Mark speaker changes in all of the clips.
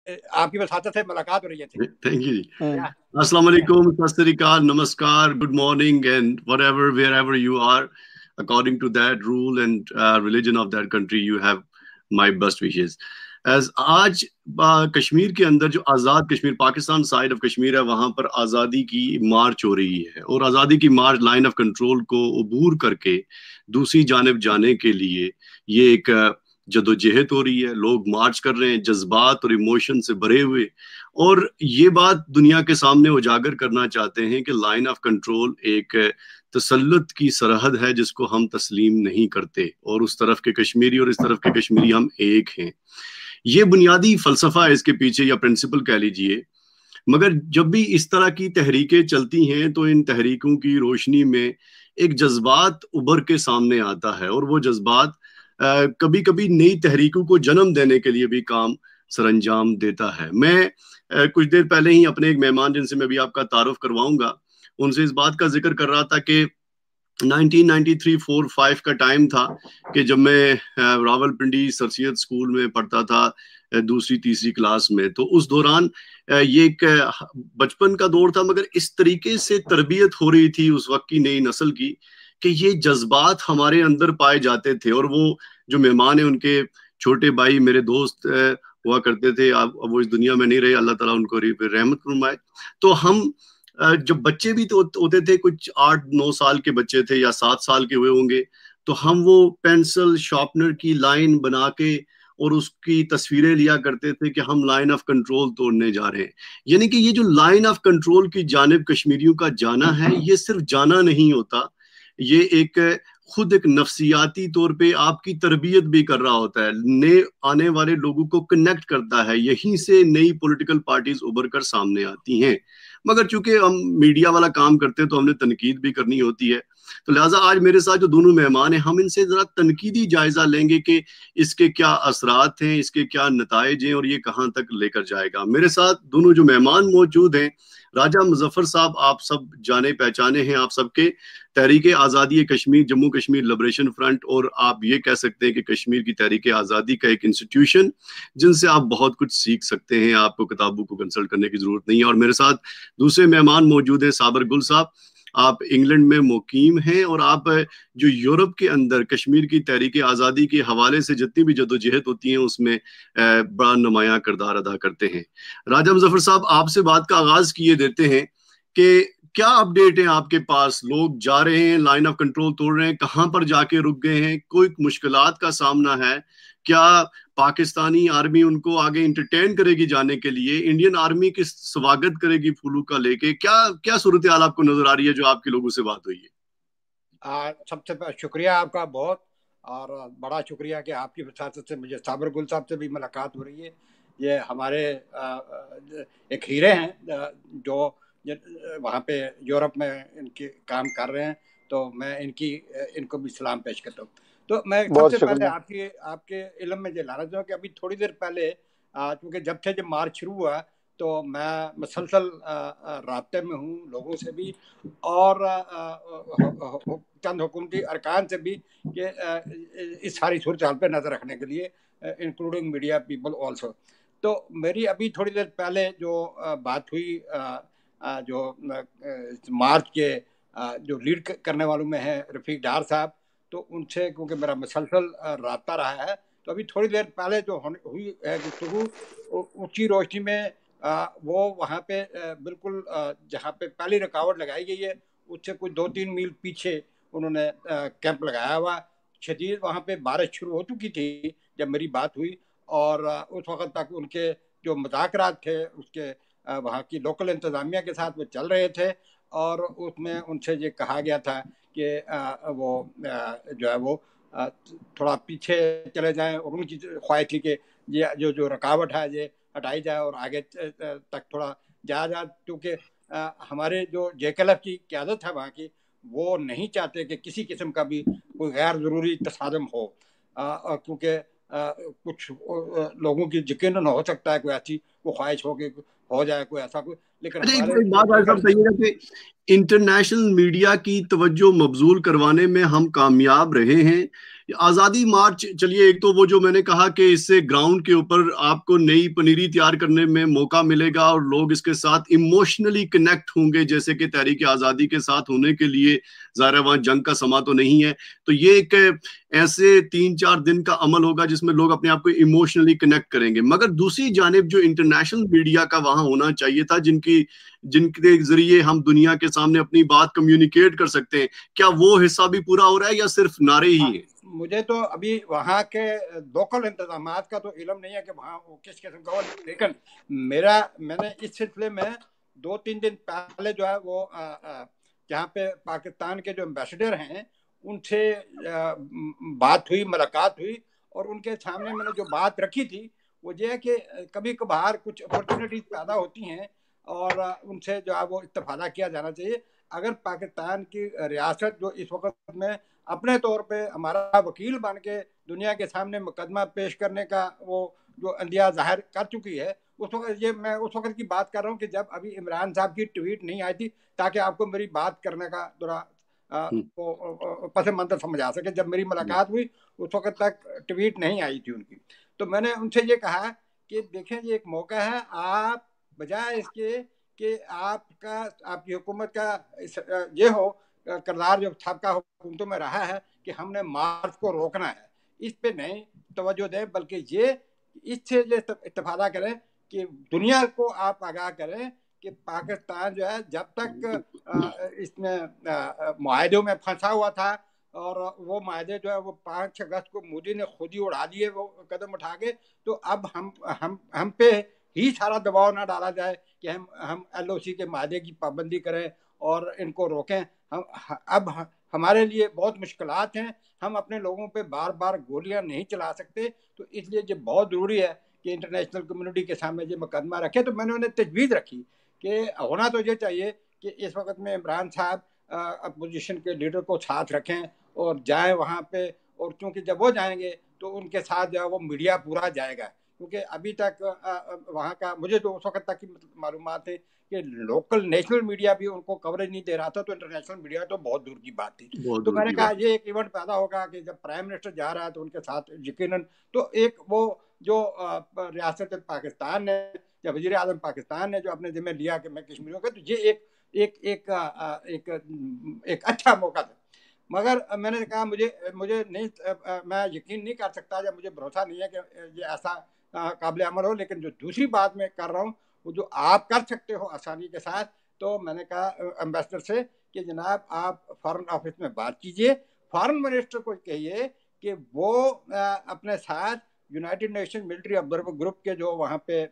Speaker 1: आपकी वसातत से मुलाकात हो रही है।
Speaker 2: Thank you. Assalamu alaikum, sat sri akal, namaskar, good morning, and whatever, wherever you are, according to that rule and religion of that country, you have my best wishes. As آج کشمیر کے اندر جو آزاد کشمیر پاکستان سائڈ آف کشمیر ہے وہاں پر آزادی کی مارچ ہو رہی ہے، اور آزادی کی مارچ لائن آف کنٹرول کو عبور کر کے دوسری جانب جانے کے لیے یہ ایک جدوجہد ہو رہی ہے. لوگ مارچ کر رہے ہیں جذبات اور ایموشن سے بھرے ہوئے، اور یہ بات دنیا کے سامنے اجاگر کرنا چاہتے ہیں کہ لائن آف کنٹرول ایک تسلط کی سرحد ہے جس کو ہم تسلیم نہیں کرتے، اور اس طرف کے کشمیری اور اس طرف کے کشمیری ہم ایک ہیں. یہ بنیادی فلسفہ ہے اس کے پیچھے، یا پرنسپل کہہ لیجئے. مگر جب بھی اس طرح کی تحریکیں چلتی ہیں تو ان تحریکوں کی روشنی میں ایک جذبات ابھر کے سامنے آتا ہے، اور وہ جذبات کبھی کبھی نئی تحریکوں کو جنم دینے کے لیے بھی کام سر انجام دیتا ہے. میں کچھ دیر پہلے ہی اپنے ایک مہمان جن سے میں بھی آپ کا تعارف کرواؤں گا ان سے اس بات کا ذکر کر رہا تھا کہ 1993-4-5 کا ٹائم تھا کہ جب میں Rawalpindi sir Syed school میں پڑھتا تھا دوسری تیسری کلاس میں، تو اس دوران یہ ایک بچپن کا دور تھا، مگر اس طریقے سے تربیت ہو رہی تھی اس وقت کی نئی نسل کی کہ یہ جذبات ہمارے اندر پائے جاتے تھے. اور وہ جو مہمان ہیں ان کے چھوٹے بھائی میرے دوست ہوا کرتے تھے، اب وہ اس دنیا میں نہیں رہے، اللہ تعالیٰ ان کو رحمت فرمائے. تو ہم جب بچے بھی تو ہوتے تھے، کچھ 8-9 سال کے بچے تھے یا 7 سال کے ہوئے ہوں گے، تو ہم وہ پینسل شارپنر کی لائن بنا کے اور اس کی تصویریں لیا کرتے تھے کہ ہم لائن آف کنٹرول توڑنے جا رہے ہیں. یعنی کہ یہ جو لائن آف کنٹرول کی جانب کشمیریوں کا جانا ہے، یہ صرف جانا نہیں ہوتا، یہ ایک خود ایک نفسیاتی طور پہ آپ کی تربیت بھی کر رہا ہوتا ہے، نئے آنے والے لوگوں کو کنیکٹ کرتا ہے. یہیں سے نئی پولیٹیکل پارٹیز ابھر کر سامنے آتی ہیں. مگر چونکہ ہم میڈیا والا کام کرتے ہیں تو ہم نے تنقید بھی کرنی ہوتی ہے، تو لہٰذا آج میرے ساتھ جو دونوں مہمان ہیں ہم ان سے ذرا تنقیدی جائزہ لیں گے کہ اس کے کیا اثرات ہیں، اس کے کیا نتائج ہیں، اور یہ کہاں تک لے کر جائے گا. میرے ساتھ دونوں جو مہمان موجود ہیں، راجہ مظفر صاحب آپ سب جانے پہچانے ہیں، آپ سب کے تحریک آزادی کشمیر جموں کشمیر لبریشن فرنٹ، اور آپ یہ کہہ سکتے ہیں کہ کشمیر کی تحریک آزادی کا ایک انسٹیٹیوشن جن سے آپ بہت کچھ سیکھ سکتے ہیں، آپ کو کتابوں کو کنسلٹ کرنے کی ضرورت نہیں ہے. اور میرے ساتھ دوسرے مہمان موجود ہیں صابر گل صاحب، آپ انگلینڈ میں مقیم ہیں اور آپ جو یورپ کے اندر کشمیر کی تحریک آزادی کے حوالے سے جتنی بھی جدوجہد ہوتی ہیں اس میں بڑا نمایاں کردار ادا کرتے ہیں. راجہ مظفر صاحب آپ سے بات کا آغاز کیے دیتے ہیں کہ کیا اپڈیٹ ہیں آپ کے پاس؟ لوگ جا رہے ہیں، لائن آف کنٹرول توڑ رہے ہیں، کہاں پر جا کے رک گئے ہیں؟ کوئی مشکلات کا سامنا ہے؟ کیا پاکستانی آرمی ان کو آگے انٹرٹین کرے گی جانے کے لیے؟ انڈین آرمی کس سواگت کرے گی پھولو کا لے کے؟ کیا صورتحال آپ کو نظر آ رہی ہے جو آپ کے لوگوں سے بات ہوئی ہے؟
Speaker 1: سب سے شکریہ آپ کا بہت، اور بڑا شکریہ کہ آپ کی وساطت سے مجھے صابر گل صاحب سے بھی ملاقات ہو رہی ہے. یہ ہمارے ایک ہیرے ہیں جو وہاں پہ یورپ میں ان کے کام کر رہے ہیں، تو میں ان کو بھی سلام پیش کرتا ہوں. تو میں سب سے پہلے آپ کے علم میں یہ لانا چاہوں کہ ابھی تھوڑی دیر پہلے کیونکہ جب سے جب مارچ شروع ہوا تو میں مسلسل رابطے میں ہوں لوگوں سے بھی اور چند حکومتی ارکان سے بھی کہ اس ساری صورتحال پہ نظر رکھنے کے لیے، انکلوڈنگ میڈیا پیپل آلسو. تو میری ابھی تھوڑی دیر پہلے جو بات ہوئی جو مارچ کے جو لیڈ کرنے والوں میں ہیں رفیق ڈار صاحب، تو ان سے کیونکہ میرا مسلسل رابطہ رہا ہے، تو ابھی تھوڑی دیر پہلے جو ہوئی ہے گفتگو اونچی روشنی میں وہ وہاں پہ بالکل جہاں پہ پہلی رکاوٹ لگائی گئی ہے اس سے کچھ 2-3 میل پیچھے انہوں نے کیمپ لگایا ہوا. شدید وہاں پہ بارش شروع ہو چکی تھی جب میری بات ہوئی، اور اس وقت تک ان کے جو مذاکرات تھے اس کے وہاں کی لوکل انتظامیہ کے ساتھ وہ چل رہے تھے، اور اس میں ان سے یہ کہا گیا تھا کہ وہ جو ہے وہ تھوڑا پیچھے چلے جائیں، اور ان کی خواہش تھی کہ یہ جو رکاوٹ ہے یہ ہٹائی جائے اور آگے تک تھوڑا جایا جائے، کیونکہ ہمارے جو JKTV کی قیادت ہے وہاں کی وہ نہیں چاہتے کہ کسی قسم کا بھی کوئی غیر ضروری تصادم ہو، کیونکہ کچھ لوگوں کی یقیناً ہو سکتا ہے کوئی ایسی کوئی خواہش ہو کہ ہو جائے کوئی ایسا کوئی، لیکن
Speaker 2: ہمارے انٹرنیشنل میڈیا کی توجہ مبذول کروانے میں ہم کامیاب رہے ہیں. آزادی مارچ، چلیے ایک تو وہ جو میں نے کہا کہ اس سے گراؤنڈ کے اوپر آپ کو نئی پنیری تیار کرنے میں موقع ملے گا اور لوگ اس کے ساتھ ایموشنلی کنیکٹ ہوں گے، جیسے کہ تحریک آزادی کے ساتھ ہونے کے لیے ظاہر ہے وہاں جنگ کا سما تو نہیں ہے، تو یہ ایک ایسے 3-4 دن کا عمل ہوگا جس میں لوگ اپنے آپ کو ایموشنلی کنیکٹ کریں گے. مگر دوسری جانب جو انٹرنیشنل میڈیا کا وہاں ہونا چاہیے تھا، جن کے ذریعے ہم دنیا کے سامنے اپنی بات کمیونیکیٹ کر سکتے ہیں، کیا وہ حصہ بھی پورا ہو رہا ہے یا صرف نعرے ہی ہیں؟
Speaker 1: مجھے تو ابھی وہاں کے لوکل انتظامات کا تو علم نہیں ہے کہ وہاں وہ کس قسم کا ہو، لیکن میں نے اس سلسلے میں 2-3 دن پہلے جو ہے وہ جہاں پہ پاکستان کے جو امبیسڈر ہیں ان سے بات ہوئی، ملاقات ہوئی، اور ان کے سامنے میں نے جو بات رکھی تھی وہ یہ ہے کہ کبھی کبھار کچھ اپرچونیٹیز پیدا ہوتی ہیں اور ان سے جو ہے وہ استفادہ کیا جانا چاہیے. اگر پاکستان کی ریاست جو اس وقت میں اپنے طور پہ ہمارا وکیل بن کے دنیا کے سامنے مقدمہ پیش کرنے کا وہ جو اندیہ ظاہر کر چکی ہے، اس وقت میں اس وقت کی بات کر رہا ہوں کہ جب ابھی عمران صاحب کی ٹویٹ نہیں آئی تھی، تاکہ آپ کو میری بات کرنے کا تھوڑا پس منظر سمجھ آ سکے. جب میری ملاقات ہوئی اس وقت تک ٹویٹ نہیں آئی تھی ان کی، تو میں نے ان سے یہ کہا کہ دیکھیں یہ ایک موقع ہے، آپ بجائے اس کے کہ آپ کی حکومت کا یہ ہو کردار جو سابقہ حکومتوں میں رہا ہے کہ ہم نے مارچ کو روکنا ہے، اس پہ نہیں توجہ دیں، بلکہ یہ اس سے استفادہ کریں کہ دنیا کو آپ آگاہ کریں کہ پاکستان جو ہے جب تک اس میں معاہدوں میں پھنسا ہوا تھا، اور وہ معاہدے جو ہے وہ 5 اگست کو مودی نے خود ہی اڑا دیے وہ قدم اٹھا کے، تو اب ہم پہ ہی سارا دباؤ نہ ڈالا جائے کہ ہم ایل او سی کے معاہدے کی پابندی کریں اور ان کو روکیں. اب ہمارے لیے بہت مشکلات ہیں، ہم اپنے لوگوں پہ بار بار گولیاں نہیں چلا سکتے، تو اس لیے یہ بہت ضروری ہے کہ انٹرنیشنل کمیونٹی کے سامنے یہ مقدمہ رکھے. تو میں نے انہیں تجویز رکھی کہ ہونا تو یہ چاہیے کہ اس وقت میں عمران صاحب اپوزیشن کے لیڈر کو ساتھ رکھیں اور جائیں وہاں پہ، اور چونکہ جب وہ جائیں گے تو ان کے ساتھ جو ہے وہ میڈیا پورا جائے گا، کیونکہ ابھی تک وہاں کا مجھے جو اس وقت تک کی معلومات ہے کہ لوکل نیشنل میڈیا بھی ان کو کوریج نہیں دے رہا تھا، تو انٹرنیشنل میڈیا تو بہت دور کی بات تھی.
Speaker 2: بہت
Speaker 1: تو
Speaker 2: دور
Speaker 1: میں نے
Speaker 2: کی
Speaker 1: کہا
Speaker 2: بات.
Speaker 1: یہ ایک ایونٹ پیدا ہوگا کہ جب پرائم منسٹر جا رہا ہے تو ان کے ساتھ یقیناً تو ایک وہ جو ریاست پاکستان نے یا وزیر اعظم پاکستان نے جو اپنے ذمہ لیا کہ میں کشمیریوں کا، تو یہ ایک اچھا موقع تھا. مگر میں نے کہا مجھے نہیں، میں یقین نہیں کر سکتا یا مجھے بھروسہ نہیں ہے کہ یہ ایسا قابل عمل ہو. لیکن جو دوسری بات میں کر رہا ہوں وہ جو آپ کر سکتے ہو آسانی کے ساتھ، تو میں نے کہا امبیسڈر سے کہ جناب آپ فارن آفس میں بات کیجئے، فارن منسٹر کو کہیے کہ وہ اپنے ساتھ united nation military observer group کے جو وہاں پہ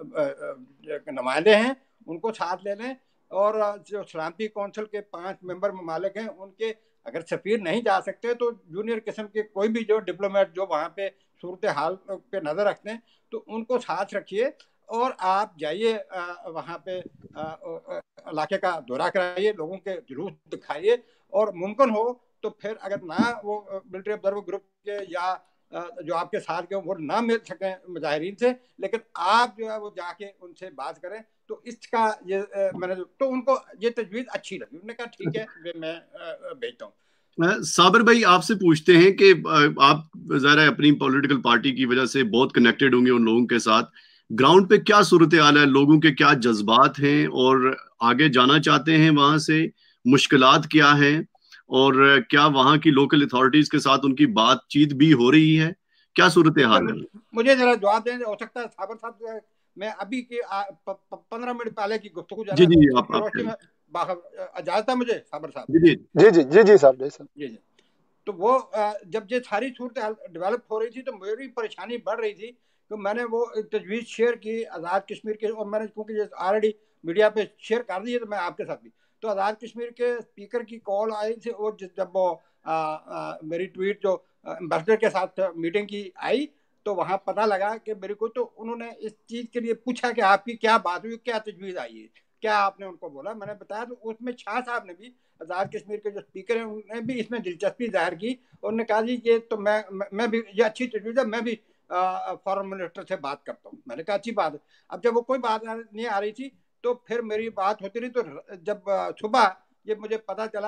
Speaker 1: نمائندے ہیں ان کو ساتھ لے لیں، اور جو سلامتی کونسل کے 5 ممبر ممالک ہیں ان کے اگر سفیر نہیں جا سکتے تو جونیئر قسم کے کوئی بھی جو ڈپلومیٹ جو وہاں پہ صورتحال پہ نظر رکھتے ہیں تو ان کو ساتھ رکھیے، اور آپ جائیے وہاں پہ علاقے کا دورہ کرائیے، لوگوں کے جلوس دکھائیے، اور ممکن ہو تو پھر اگر نہ وہ ملٹری آبزرور گروپ کے یا جو آپ کے ساتھ کے وہ نہ مل سکیں مظاہرین سے، لیکن آپ جو ہے وہ جا کے ان سے بات کریں. تو اس کا یہ میں نے تو ان کو یہ تجویز اچھی لگی، انہوں نے کہا ٹھیک ہے میں بھیجتا ہوں.
Speaker 2: صابر بھائی آپ سے پوچھتے ہیں کہ آپ ظاہر ہے اپنی پولیٹیکل پارٹی کی وجہ سے بہت کنیکٹڈ ہوں گے ان لوگوں کے ساتھ، گراؤنڈ پہ کیا صورتحال ہے، لوگوں کے کیا جذبات ہیں اور آگے جانا چاہتے ہیں وہاں سے، مشکلات کیا ہیں، اور کیا وہاں کی لوکل اتھارٹیز کے ساتھ ان کی بات چیت بھی ہو رہی ہے، کیا صورتحال ہے؟
Speaker 1: مجھے ذرا جواب دیں، ہو سکتا ہے صابر صاحب میں ابھی کی 15 منٹ پہلے کی گفتگو
Speaker 2: جی
Speaker 1: ذرا
Speaker 2: جی
Speaker 1: اس
Speaker 2: آپ
Speaker 1: کی روشنی میں اجازت ہے مجھے صابر صاحب؟
Speaker 2: جی
Speaker 3: جی جی جی جی صاحب
Speaker 1: جی جی. تو وہ جب یہ ساری صورتحال ڈیولپ ہو رہی تھی تو میری پریشانی بڑھ رہی تھی، تو میں نے وہ تجویز شیئر کی آزاد کشمیر کے، اور میں نے کیونکہ یہ آلریڈی میڈیا پہ شیئر کر دی ہے تو میں آپ کے ساتھ بھی، تو آزاد کشمیر کے اسپیکر کی کال آئی تھی، اور جب وہ میری ٹویٹ جو امبیسڈر کے ساتھ میٹنگ کی آئی تو وہاں پتہ لگا کہ میرے کو تو انہوں نے اس چیز کے لیے پوچھا کہ آپ کی کیا بات ہوئی، کیا تجویز آئی ہے، کیا آپ نے ان کو بولا. میں نے بتایا تو اس میں شاہ صاحب نے بھی، آزاد کشمیر کے جو اسپیکر ہیں انہوں نے بھی اس میں دلچسپی ظاہر کی، اور نے کہا جی یہ تو میں بھی یہ اچھی تجویز ہے، میں بھی فارن منسٹر سے بات کرتا ہوں. میں نے کہا اچھی بات ہے. اب جب وہ کوئی بات نہیں آ رہی تھی تو پھر میری بات ہوتی رہی، تو جب صبح یہ مجھے پتا چلا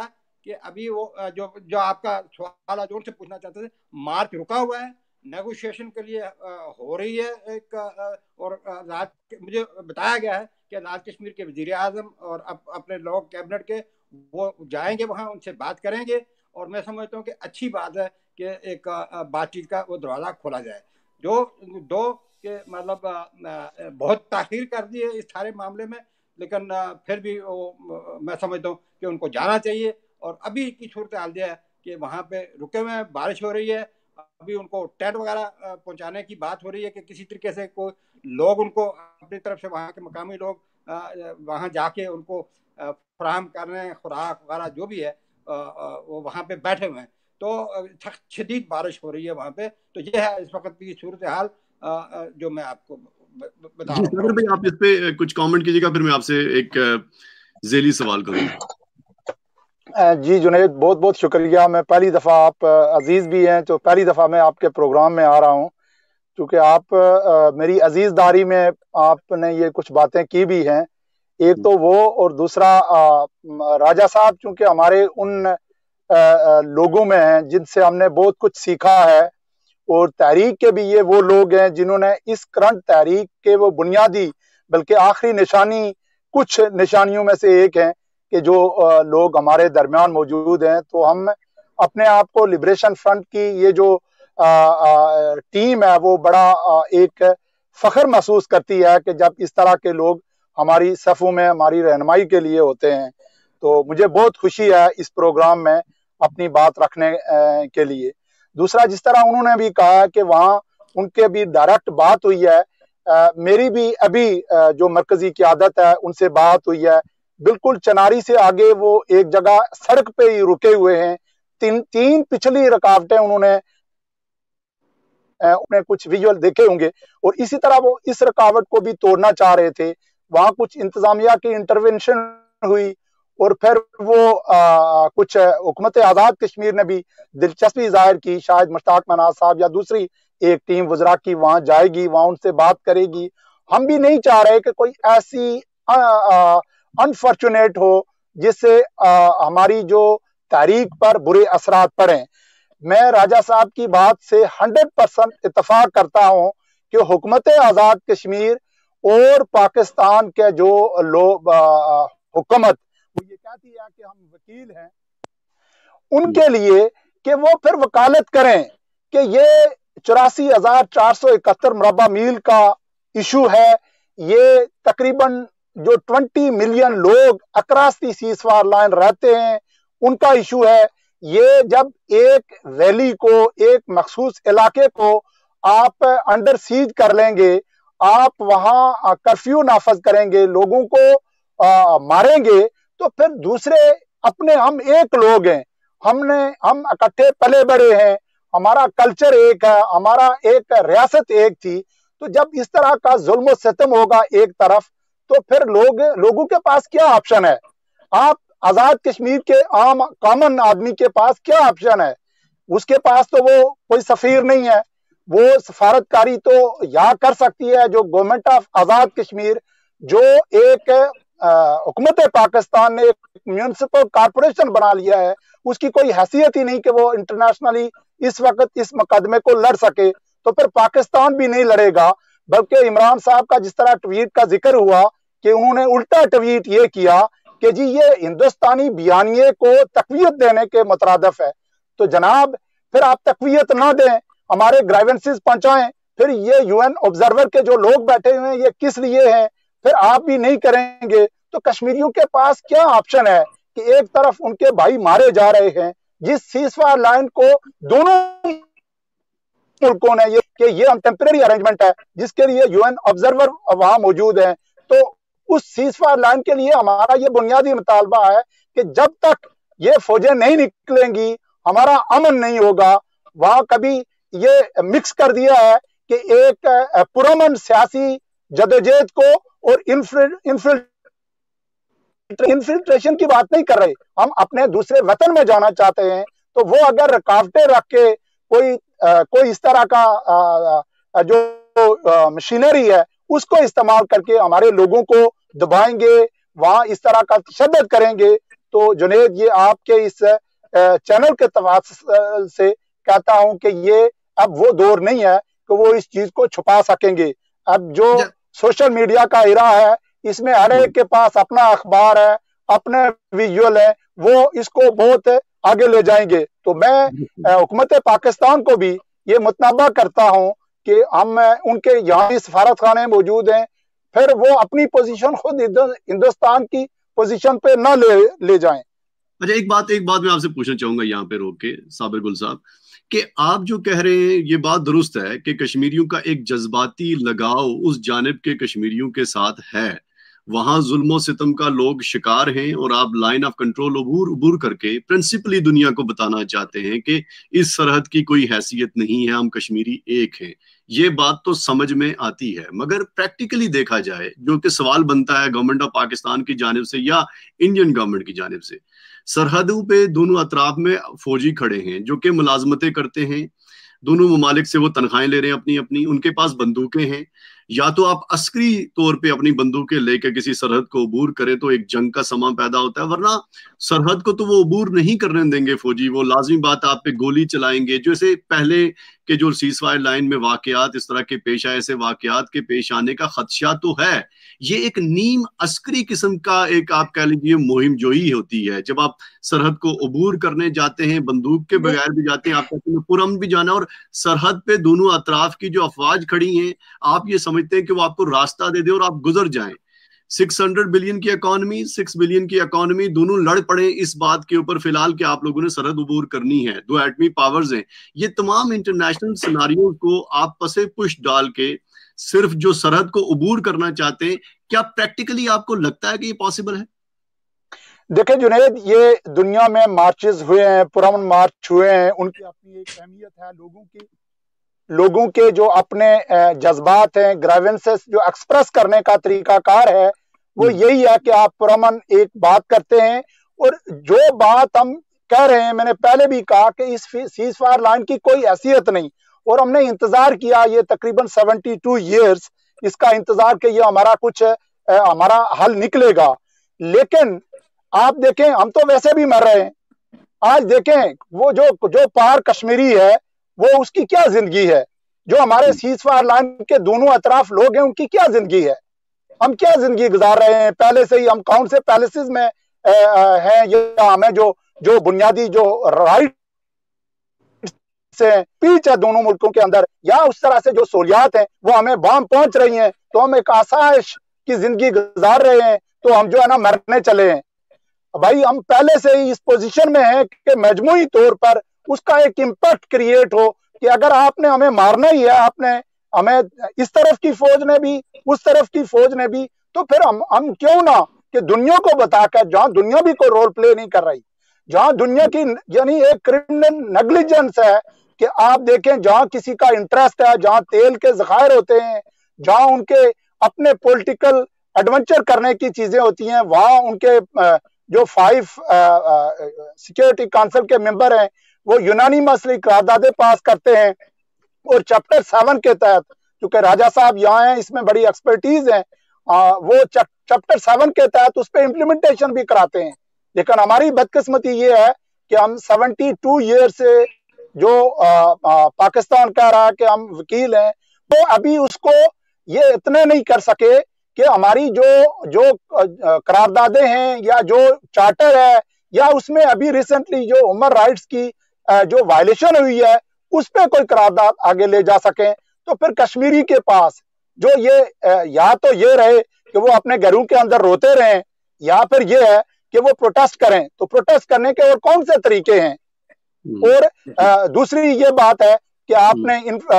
Speaker 1: کہ ابھی وہ جو جو آپ کا سوال ہے جو ان سے پوچھنا چاہتے تھے، مارچ رکا ہوا ہے، نیگوشیشن کے لیے ہو رہی ہے ایک، اور مجھے بتایا گیا ہے کہ آزاد کشمیر کے وزیر اعظم اور اپنے لوگ کیبنٹ کے وہ جائیں گے وہاں، ان سے بات کریں گے، اور میں سمجھتا ہوں کہ اچھی بات ہے کہ ایک بات چیت کا وہ دروازہ کھولا جائے. جو دو کہ مطلب بہت تاخیر کر دی ہے اس سارے معاملے میں، لیکن پھر بھی میں سمجھتا ہوں کہ ان کو جانا چاہیے. اور ابھی کی صورتحال یہ ہے کہ وہاں پہ رکے ہوئے ہیں، بارش ہو رہی ہے، ابھی ان کو ٹینٹ وغیرہ پہنچانے کی بات ہو رہی ہے کہ کسی طریقے سے کوئی لوگ ان کو اپنی طرف سے، وہاں کے مقامی لوگ وہاں جا کے ان کو فراہم کر رہے ہیں، خوراک وغیرہ جو بھی ہے، وہ وہاں پہ بیٹھے ہوئے ہیں. تو شدید بارش ہو رہی ہے وہاں پہ. تو یہ ہے اس وقت کی صورتحال جو میں آپ کو بتا
Speaker 2: جی
Speaker 1: رہا
Speaker 2: صابر
Speaker 1: ہوں.
Speaker 2: بھائی، آپ اس پہ کچھ کامنٹ کیجیے گا، پھر میں آپ سے ایک ذیلی سوال کروں گا.
Speaker 3: جی جنید، بہت بہت شکریہ. میں پہلی دفعہ، آپ عزیز بھی ہیں تو پہلی دفعہ میں آپ کے پروگرام میں آ رہا ہوں، کیونکہ آپ میری عزیز داری میں آپ نے یہ کچھ باتیں کی بھی ہیں. ایک تو وہ، اور دوسرا راجہ صاحب چونکہ ہمارے ان لوگوں میں ہیں جن سے ہم نے بہت کچھ سیکھا ہے، اور تحریک کے بھی یہ وہ لوگ ہیں جنہوں نے اس کرنٹ تحریک کے وہ بنیادی بلکہ آخری نشانی، کچھ نشانیوں میں سے ایک ہیں کہ جو لوگ ہمارے درمیان موجود ہیں. تو ہم اپنے آپ کو لبریشن فرنٹ کی یہ جو ٹیم ہے وہ بڑا ایک فخر محسوس کرتی ہے کہ جب اس طرح کے لوگ ہماری صفوں میں ہماری رہنمائی کے لیے ہوتے ہیں. تو مجھے بہت خوشی ہے اس پروگرام میں اپنی بات رکھنے کے لیے. دوسرا، جس طرح انہوں نے بھی کہا کہ وہاں ان کے بھی ڈائریکٹ بات ہوئی ہے، میری بھی ابھی جو مرکزی قیادت ہے ان سے بات ہوئی ہے. بالکل چناری سے آگے وہ ایک جگہ سڑک پہ ہی رکے ہوئے ہیں. تین پچھلی رکاوٹیں انہوں نے کچھ ویژول دیکھے ہوں گے، اور اسی طرح وہ اس رکاوٹ کو بھی توڑنا چاہ رہے تھے. وہاں کچھ انتظامیہ کی انٹرونشن ہوئی، اور پھر وہ کچھ حکومت آزاد کشمیر نے بھی دلچسپی ظاہر کی. شاید مشتاق مناز صاحب یا دوسری ایک ٹیم وزراء کی وہاں جائے گی، وہاں ان سے بات کرے گی. ہم بھی نہیں چاہ رہے کہ کوئی ایسی انفارچونیٹ ہو جس سے ہماری جو تحریک پر برے اثرات پڑیں. میں راجہ صاحب کی بات سے 100% اتفاق کرتا ہوں کہ حکومت آزاد کشمیر اور پاکستان کے جو لوگ حکومت وہ یہ کہتی ہے کہ ہم وکیل ہیں ان کے لیے، کہ وہ پھر وکالت کریں کہ یہ 84,471 مربع میل کا ایشو ہے. یہ تقریباً جو 20 ملین لوگ across the ceasefire line رہتے ہیں ان کا ایشو ہے. یہ جب ایک ویلی کو، ایک مخصوص علاقے کو آپ انڈر سیج کر لیں گے، آپ وہاں کرفیو نافذ کریں گے، لوگوں کو ماریں گے، تو پھر دوسرے اپنے، ہم ایک لوگ ہیں، ہم اکٹھے پلے بڑے ہیں، ہمارا کلچر ایک ہے، ہمارا ایک ریاست ایک تھی. تو جب اس طرح کا ظلم و ستم ہوگا ایک طرف، تو پھر لوگوں کے پاس کیا آپشن ہے؟ آپ آزاد کشمیر کے عام کامن آدمی کے پاس کیا آپشن ہے؟ اس کے پاس تو وہ کوئی سفیر نہیں ہے. وہ سفارتکاری تو یا کر سکتی ہے جو گورنمنٹ آف آزاد کشمیر، جو ایک حکومت پاکستان نے ایک میونسپل کارپوریشن بنا لیا ہے، اس کی کوئی حیثیت ہی نہیں کہ وہ انٹرنیشنلی اس وقت اس مقدمے کو لڑ سکے. تو پھر پاکستان بھی نہیں لڑے گا. بلکہ عمران صاحب کا جس طرح ٹویٹ کا ذکر ہوا کہ انہوں نے الٹا ٹویٹ یہ کیا کہ جی یہ ہندوستانی بیانیے کو تقویت دینے کے مترادف ہے. تو جناب پھر آپ تقویت نہ دیں، ہمارے گرائیونسز پہنچائیں. پھر یہ یو این آبزرور کے جو لوگ بیٹھے ہوئے ہیں یہ کس لیے ہیں؟ پھر آپ بھی نہیں کریں گے تو کشمیریوں کے پاس کیا آپشن ہے؟ کہ ایک طرف ان کے بھائی مارے جا رہے ہیں، جس سیز فائر لائن کو دونوں ملکوں نے کہ یہ ہم ٹیمپرری ارینجمنٹ ہے جس کے لیے یو این آبزرور وہاں موجود ہیں. تو اس سیز فائر لائن کے لیے ہمارا یہ بنیادی مطالبہ ہے کہ جب تک یہ فوجیں نہیں نکلیں گی ہمارا امن نہیں ہوگا. وہاں کبھی یہ مکس کر دیا ہے کہ ایک پرامن سیاسی جدوجہد کو اور انفلٹریشن کی بات نہیں کر رہے. ہم اپنے دوسرے وطن میں جانا چاہتے ہیں. تو وہ اگر رکاوٹیں رکھ کے کوئی اس طرح کا جو مشینری ہے اس کو استعمال کر کے ہمارے لوگوں کو دبائیں گے، وہاں اس طرح کا تشدد کریں گے، तो जुनेद ये आपके इस चैनल के तवासल से कहता हूं कि ये अब वो दौर नहीं है कि वो इस चीज को छुपा सकेंगे। अब जो सोशल मीडिया का एरा है, इसमें हर एक के पास अपना अखबार है, अपने विजुअल है, वो इसको बहुत आगे ले जाएंगे। तो मैं हुकूमत पाकिस्तान को भी ये मुतनबा करता हूं कि हम उनके यहाँ भी सफारत खाने मौजूद हैं, फिर वो अपनी पोजीशन खुद हिंदुस्तान की पोजीशन पे ना ले जाएं।
Speaker 2: अच्छा, एक बात मैं आपसे पूछना चाहूंगा यहाँ पे रोक के, साबिर गुल साहब, कि आप जो कह रहे हैं ये बात दुरुस्त है कि कश्मीरियों का एक जज्बाती लगाव उस जानिब के कश्मीरियों के साथ है, वहां जुल्म सितम का लोग शिकार हैं, और आप लाइन ऑफ कंट्रोल उबूर करके प्रिंसिपली दुनिया को बताना चाहते हैं कि इस सरहद की कोई हैसियत नहीं है, हम कश्मीरी एक हैं। ये बात तो समझ में आती है, मगर प्रैक्टिकली देखा जाए, जो कि सवाल बनता है गवर्नमेंट ऑफ पाकिस्तान की जानिब से या इंडियन गवर्नमेंट की जानिब से, सरहदों पे दोनों अतराफ में फौजी खड़े हैं जो कि मुलाजमतें करते हैं, दोनों ममालिक से वो तनख्वाहें ले रहे हैं अपनी अपनी, उनके पास बंदूकें हैं। या तो आप अस्करी तौर पे अपनी बंदूकें लेकर किसी सरहद को अबूर करें तो एक जंग का समा पैदा होता है, वरना सरहद को तो वो अबूर नहीं करने देंगे फौजी, वो लाजमी बात आप पे गोली चलाएंगे। जैसे पहले के जो सीजफायर लाइन में वाकयात इस तरह के पेश आए, ऐसे वाकयात के पेश आने का खदशा तो है। ये एक नीम अस्करी किस्म का एक आप कह लीजिए मुहिम जोई होती है, जब आप सरहद को अबूर करने जाते हैं, बंदूक के बगैर भी जाते हैं, आप कहते हैं पुरअमन भी जाना, और सरहद पे दोनों अतराफ की जो अफवाज खड़ी हैं, आप ये समझते हैं कि वो आपको रास्ता दे दे और आप गुजर जाएं। 600 बिलियन की इकोनॉमी, 6 बिलियन की इकोनॉमी, दोनों लड़ पड़े इस बात के ऊपर फिलहाल कि आप लोगों ने सरहद अबूर करनी है, दो एटमी पावर्स हैं। ये तमाम इंटरनेशनल सिनारियो को आप पसे पुश डाल के सिर्फ जो सरहद को अबूर करना चाहते हैं, क्या प्रैक्टिकली आपको लगता है कि ये पॉसिबल है?
Speaker 3: देखिए जुनेद, ये दुनिया में मार्चेस हुए हैं, पुरअमन मार्च हुए हैं, उनकी अपनी एक अहमियत है। लोगों के जो अपने जज्बात हैं, ग्रावेंसेस जो एक्सप्रेस करने का तरीकाकार है, वो यही है कि आप पुरअमन एक बात करते हैं, और जो बात हम कह रहे हैं, मैंने पहले भी कहा कि इस सीजफायर लाइन की कोई हैसियत नहीं, और हमने इंतजार किया ये तकरीबन 72 ईयर्स इसका इंतजार कि ये हमारा कुछ हमारा हल निकलेगा। लेकिन आप देखें, हम तो वैसे भी मर रहे हैं। आज देखें वो जो पार कश्मीरी है, वो उसकी क्या जिंदगी है, जो हमारे सीजफायर लाइन के दोनों अतराफ लोग हैं उनकी क्या जिंदगी है, हम क्या जिंदगी गुजार रहे हैं। पहले से ही हम कौन से पैलेसेस में हैं, या हमें जो बुनियादी जो राइट से पीछ है दोनों मुल्कों के अंदर, या उस तरह से जो सहूलियात हैं वो हमें बाम पहुंच रही हैं, तो हम एक आसाइश की जिंदगी गुजार रहे हैं, तो हम जो है ना मरने चले हैं। भाई हम पहले से ही इस पोजीशन में हैं कि मजमूई तौर पर उसका एक इम्पैक्ट क्रिएट हो कि अगर आपने हमें मारना ही है, आपने हमें इस तरफ की फौज ने भी उस तरफ की फौज ने भी, तो फिर हम क्यों ना कि दुनिया को बताकर, जहां दुनिया भी कोई रोल प्ले नहीं कर रही, जहां दुनिया की यानी एक क्रिमिनल नेग्लिजेंस है कि आप देखें जहां किसी का इंटरेस्ट है, जहां तेल के ज़खायर होते हैं, जहां उनके अपने पॉलिटिकल एडवेंचर करने की चीजें होती हैं, वहां उनके जो 5 सिक्योरिटी काउंसिल के मेंबर हैं वो यूनानिमसली करारदादे पास करते हैं, और चैप्टर 7 के तहत, क्योंकि राजा साहब यहाँ हैं, इसमें बड़ी एक्सपर्टीज है, वो चैप्टर 7 के तहत उस पर इम्प्लीमेंटेशन भी कराते हैं। लेकिन हमारी बदकिस्मती ये है कि हम 72 ईयर से जो पाकिस्तान कह रहा है कि हम वकील हैं, वो अभी उसको ये इतने नहीं कर सके कि हमारी जो करारदादे हैं या जो चार्टर है, या उसमें अभी रिसेंटली जो ह्यूमन राइट्स की जो वायलेशन हुई है उस पर कोई करारदाद आगे ले जा सके। तो फिर कश्मीरी के पास जो ये या तो ये रहे कि वो अपने घरों के अंदर रोते रहें, या फिर ये है कि वो प्रोटेस्ट करें। तो प्रोटेस्ट करने के और कौन से तरीके हैं? और दूसरी ये बात है कि आपने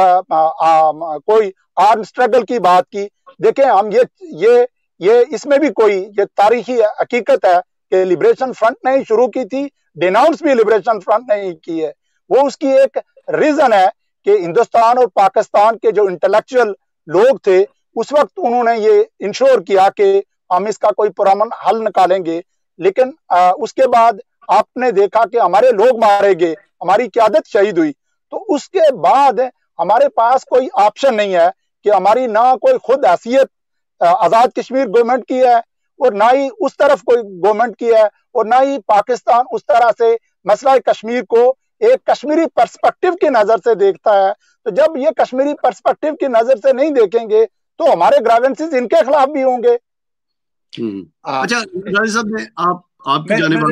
Speaker 3: कोई आर्म स्ट्रगल की बात की। देखें, हम ये इसमें भी कोई ये तारीखी हकीकत है कि लिबरेशन फ्रंट ने ही शुरू की थी, डिनाउंस भी लिबरेशन फ्रंट ने ही की है। वो उसकी एक रीजन है कि हिंदुस्तान और पाकिस्तान के जो इंटेलेक्चुअल लोग थे उस वक्त उन्होंने ये इंश्योर किया कि हम इसका कोई पुरअमन हल निकालेंगे। लेकिन उसके बाद आपने देखा कि हमारे लोग मारे गए, हमारी क़यादत शहीद हुई, तो उसके बाद हमारे पास कोई ऑप्शन नहीं है कि हमारी ना कोई खुद हैसियत आज़ाद कश्मीर गवर्नमेंट की है, اور نہ ہی اس طرف کوئی گورنمنٹ کی ہے, اور نہ ہی پاکستان اس طرح سے مسئلہ کشمیر کو ایک کشمیری پرسپیکٹو کی نظر سے دیکھتا ہے. تو جب یہ کشمیری پرسپیکٹو کی نظر سے نہیں دیکھیں گے تو ہمارے گراوینسز ان کے خلاف بھی ہوں گے.
Speaker 2: اچھا غازی صاحب, میں آپ کی جانب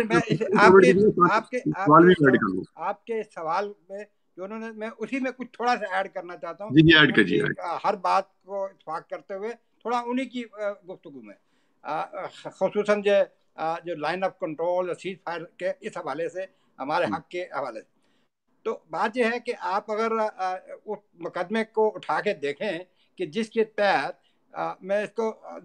Speaker 2: سوال بھی ایڈ کر لوں.
Speaker 1: آپ کے سوال میں جو انہوں نے, میں اسی میں کچھ تھوڑا سا ایڈ کرنا چاہتا ہوں.
Speaker 2: جی ایڈ کریے.
Speaker 1: ہر بات کو اتفاق کرتے ہوئے تھوڑا انہی کی گفتگو میں خصوصاً جو line of control ceasefire کے اس حوالے سے, ہمارے حق کے حوالے سے, تو بات یہ ہے کہ آپ اگر اس مقدمے کو اٹھا کے دیکھیں کہ جس کے تحت میں اس کو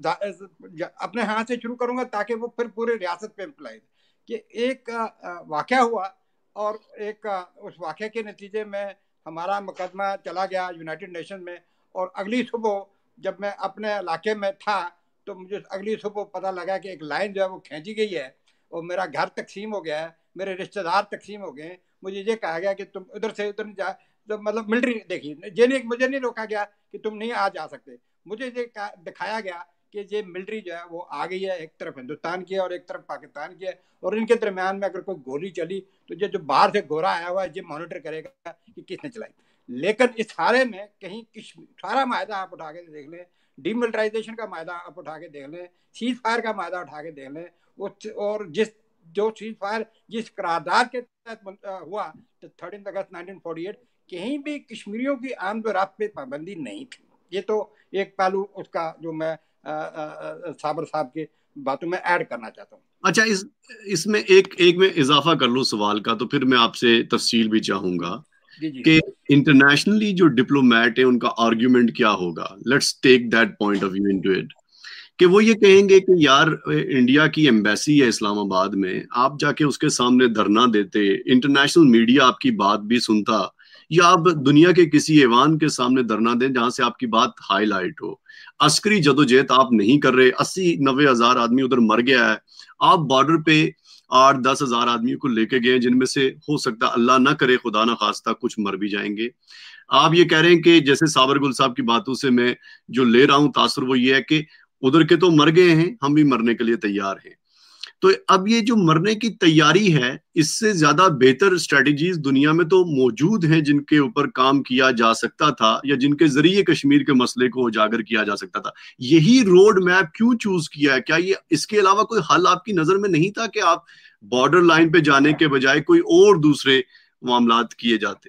Speaker 1: اپنے ہاتھ سے شروع کروں گا تاکہ وہ پھر پورے ریاست پہ امپلائی, کہ ایک واقعہ ہوا اور ایک اس واقعے کے نتیجے میں ہمارا مقدمہ چلا گیا یونائٹڈ نیشن میں, اور اگلی صبح جب میں اپنے علاقے میں تھا تو مجھے اگلی صبح پتہ لگا کہ ایک لائن جو ہے وہ کھینچی گئی ہے اور میرا گھر تقسیم ہو گیا ہے, میرے رشتہ دار تقسیم ہو گئے ہیں. مجھے یہ کہا گیا کہ تم ادھر سے ادھر جا, تو مطلب ملٹری دیکھی, مجھے نہیں روکا گیا کہ تم نہیں جا سکتے, مجھے یہ دکھایا گیا کہ یہ ملٹری جو ہے وہ آ گئی ہے, ایک طرف ہندوستان کی ہے اور ایک طرف پاکستان کی ہے, اور ان کے درمیان میں اگر کوئی گولی چلی تو یہ جو باہر سے گورا آیا ہوا ہے یہ مانیٹر کرے گا کہ کس نے چلائی. لیکن اس سارے میں کہیں سارا معاہدہ آپ اٹھا کے دیکھ لیں, ڈی ملٹرائزیشن کا معاہدہ آپ اٹھا کے دیکھ لیں, سیز فائر کا معاہدہ اٹھا کے دیکھ لیں, اور جو سیز فائر جس قرارداد کے تحت ہوا 13 اگست 1948, کہیں بھی کشمیریوں کی آمد و رفت پہ پابندی نہیں تھی. یہ تو ایک پہلو اس کا جو میں صابر صاحب کی باتوں میں ایڈ کرنا چاہتا ہوں.
Speaker 2: اچھا اس میں ایک میں اضافہ کر لوں سوال کا, تو پھر میں آپ سے تفصیل بھی چاہوں گا کہ انٹرنیشنلی جو ڈپلومیٹ ہے ان کا آرگیومنٹ کیا ہوگا. Let's take that point of view into it, کہ وہ یہ کہیں گے کہ یار انڈیا کی ایمبیسی ہے اسلام آباد میں, آپ جا کے اس کے سامنے دھرنا دیتے, انٹرنیشنل میڈیا آپ کی بات بھی سنتا, یا آپ دنیا کے کسی ایوان کے سامنے دھرنا دیں جہاں سے آپ کی بات ہائی لائٹ ہو. عسکری جدوجہد آپ نہیں کر رہے, 80-90 ہزار آدمی ادھر مر گیا ہے, آپ بارڈر پہ 8-10 ہزار آدمیوں کو لے کے گئے جن میں سے ہو سکتا اللہ نہ کرے خدا نہ خواستہ کچھ مر بھی جائیں گے. آپ یہ کہہ رہے ہیں کہ جیسے صابر گل صاحب کی باتوں سے میں جو لے رہا ہوں تاثر وہ یہ ہے کہ ادھر کے تو مر گئے ہیں, ہم بھی مرنے کے لیے تیار ہیں. تو اب یہ جو مرنے کی تیاری ہے, اس سے زیادہ بہتر اسٹریٹجیز دنیا میں تو موجود ہیں جن کے اوپر کام کیا جا سکتا تھا, یا جن کے ذریعے کشمیر کے مسئلے کو اجاگر کیا جا سکتا تھا. یہی روڈ میپ کیوں چوز کیا ہے؟ کیا یہ اس کے علاوہ کوئی حل آپ کی نظر میں نہیں تھا کہ آپ بارڈر لائن پہ جانے کے بجائے کوئی اور دوسرے معاملات کیے جاتے؟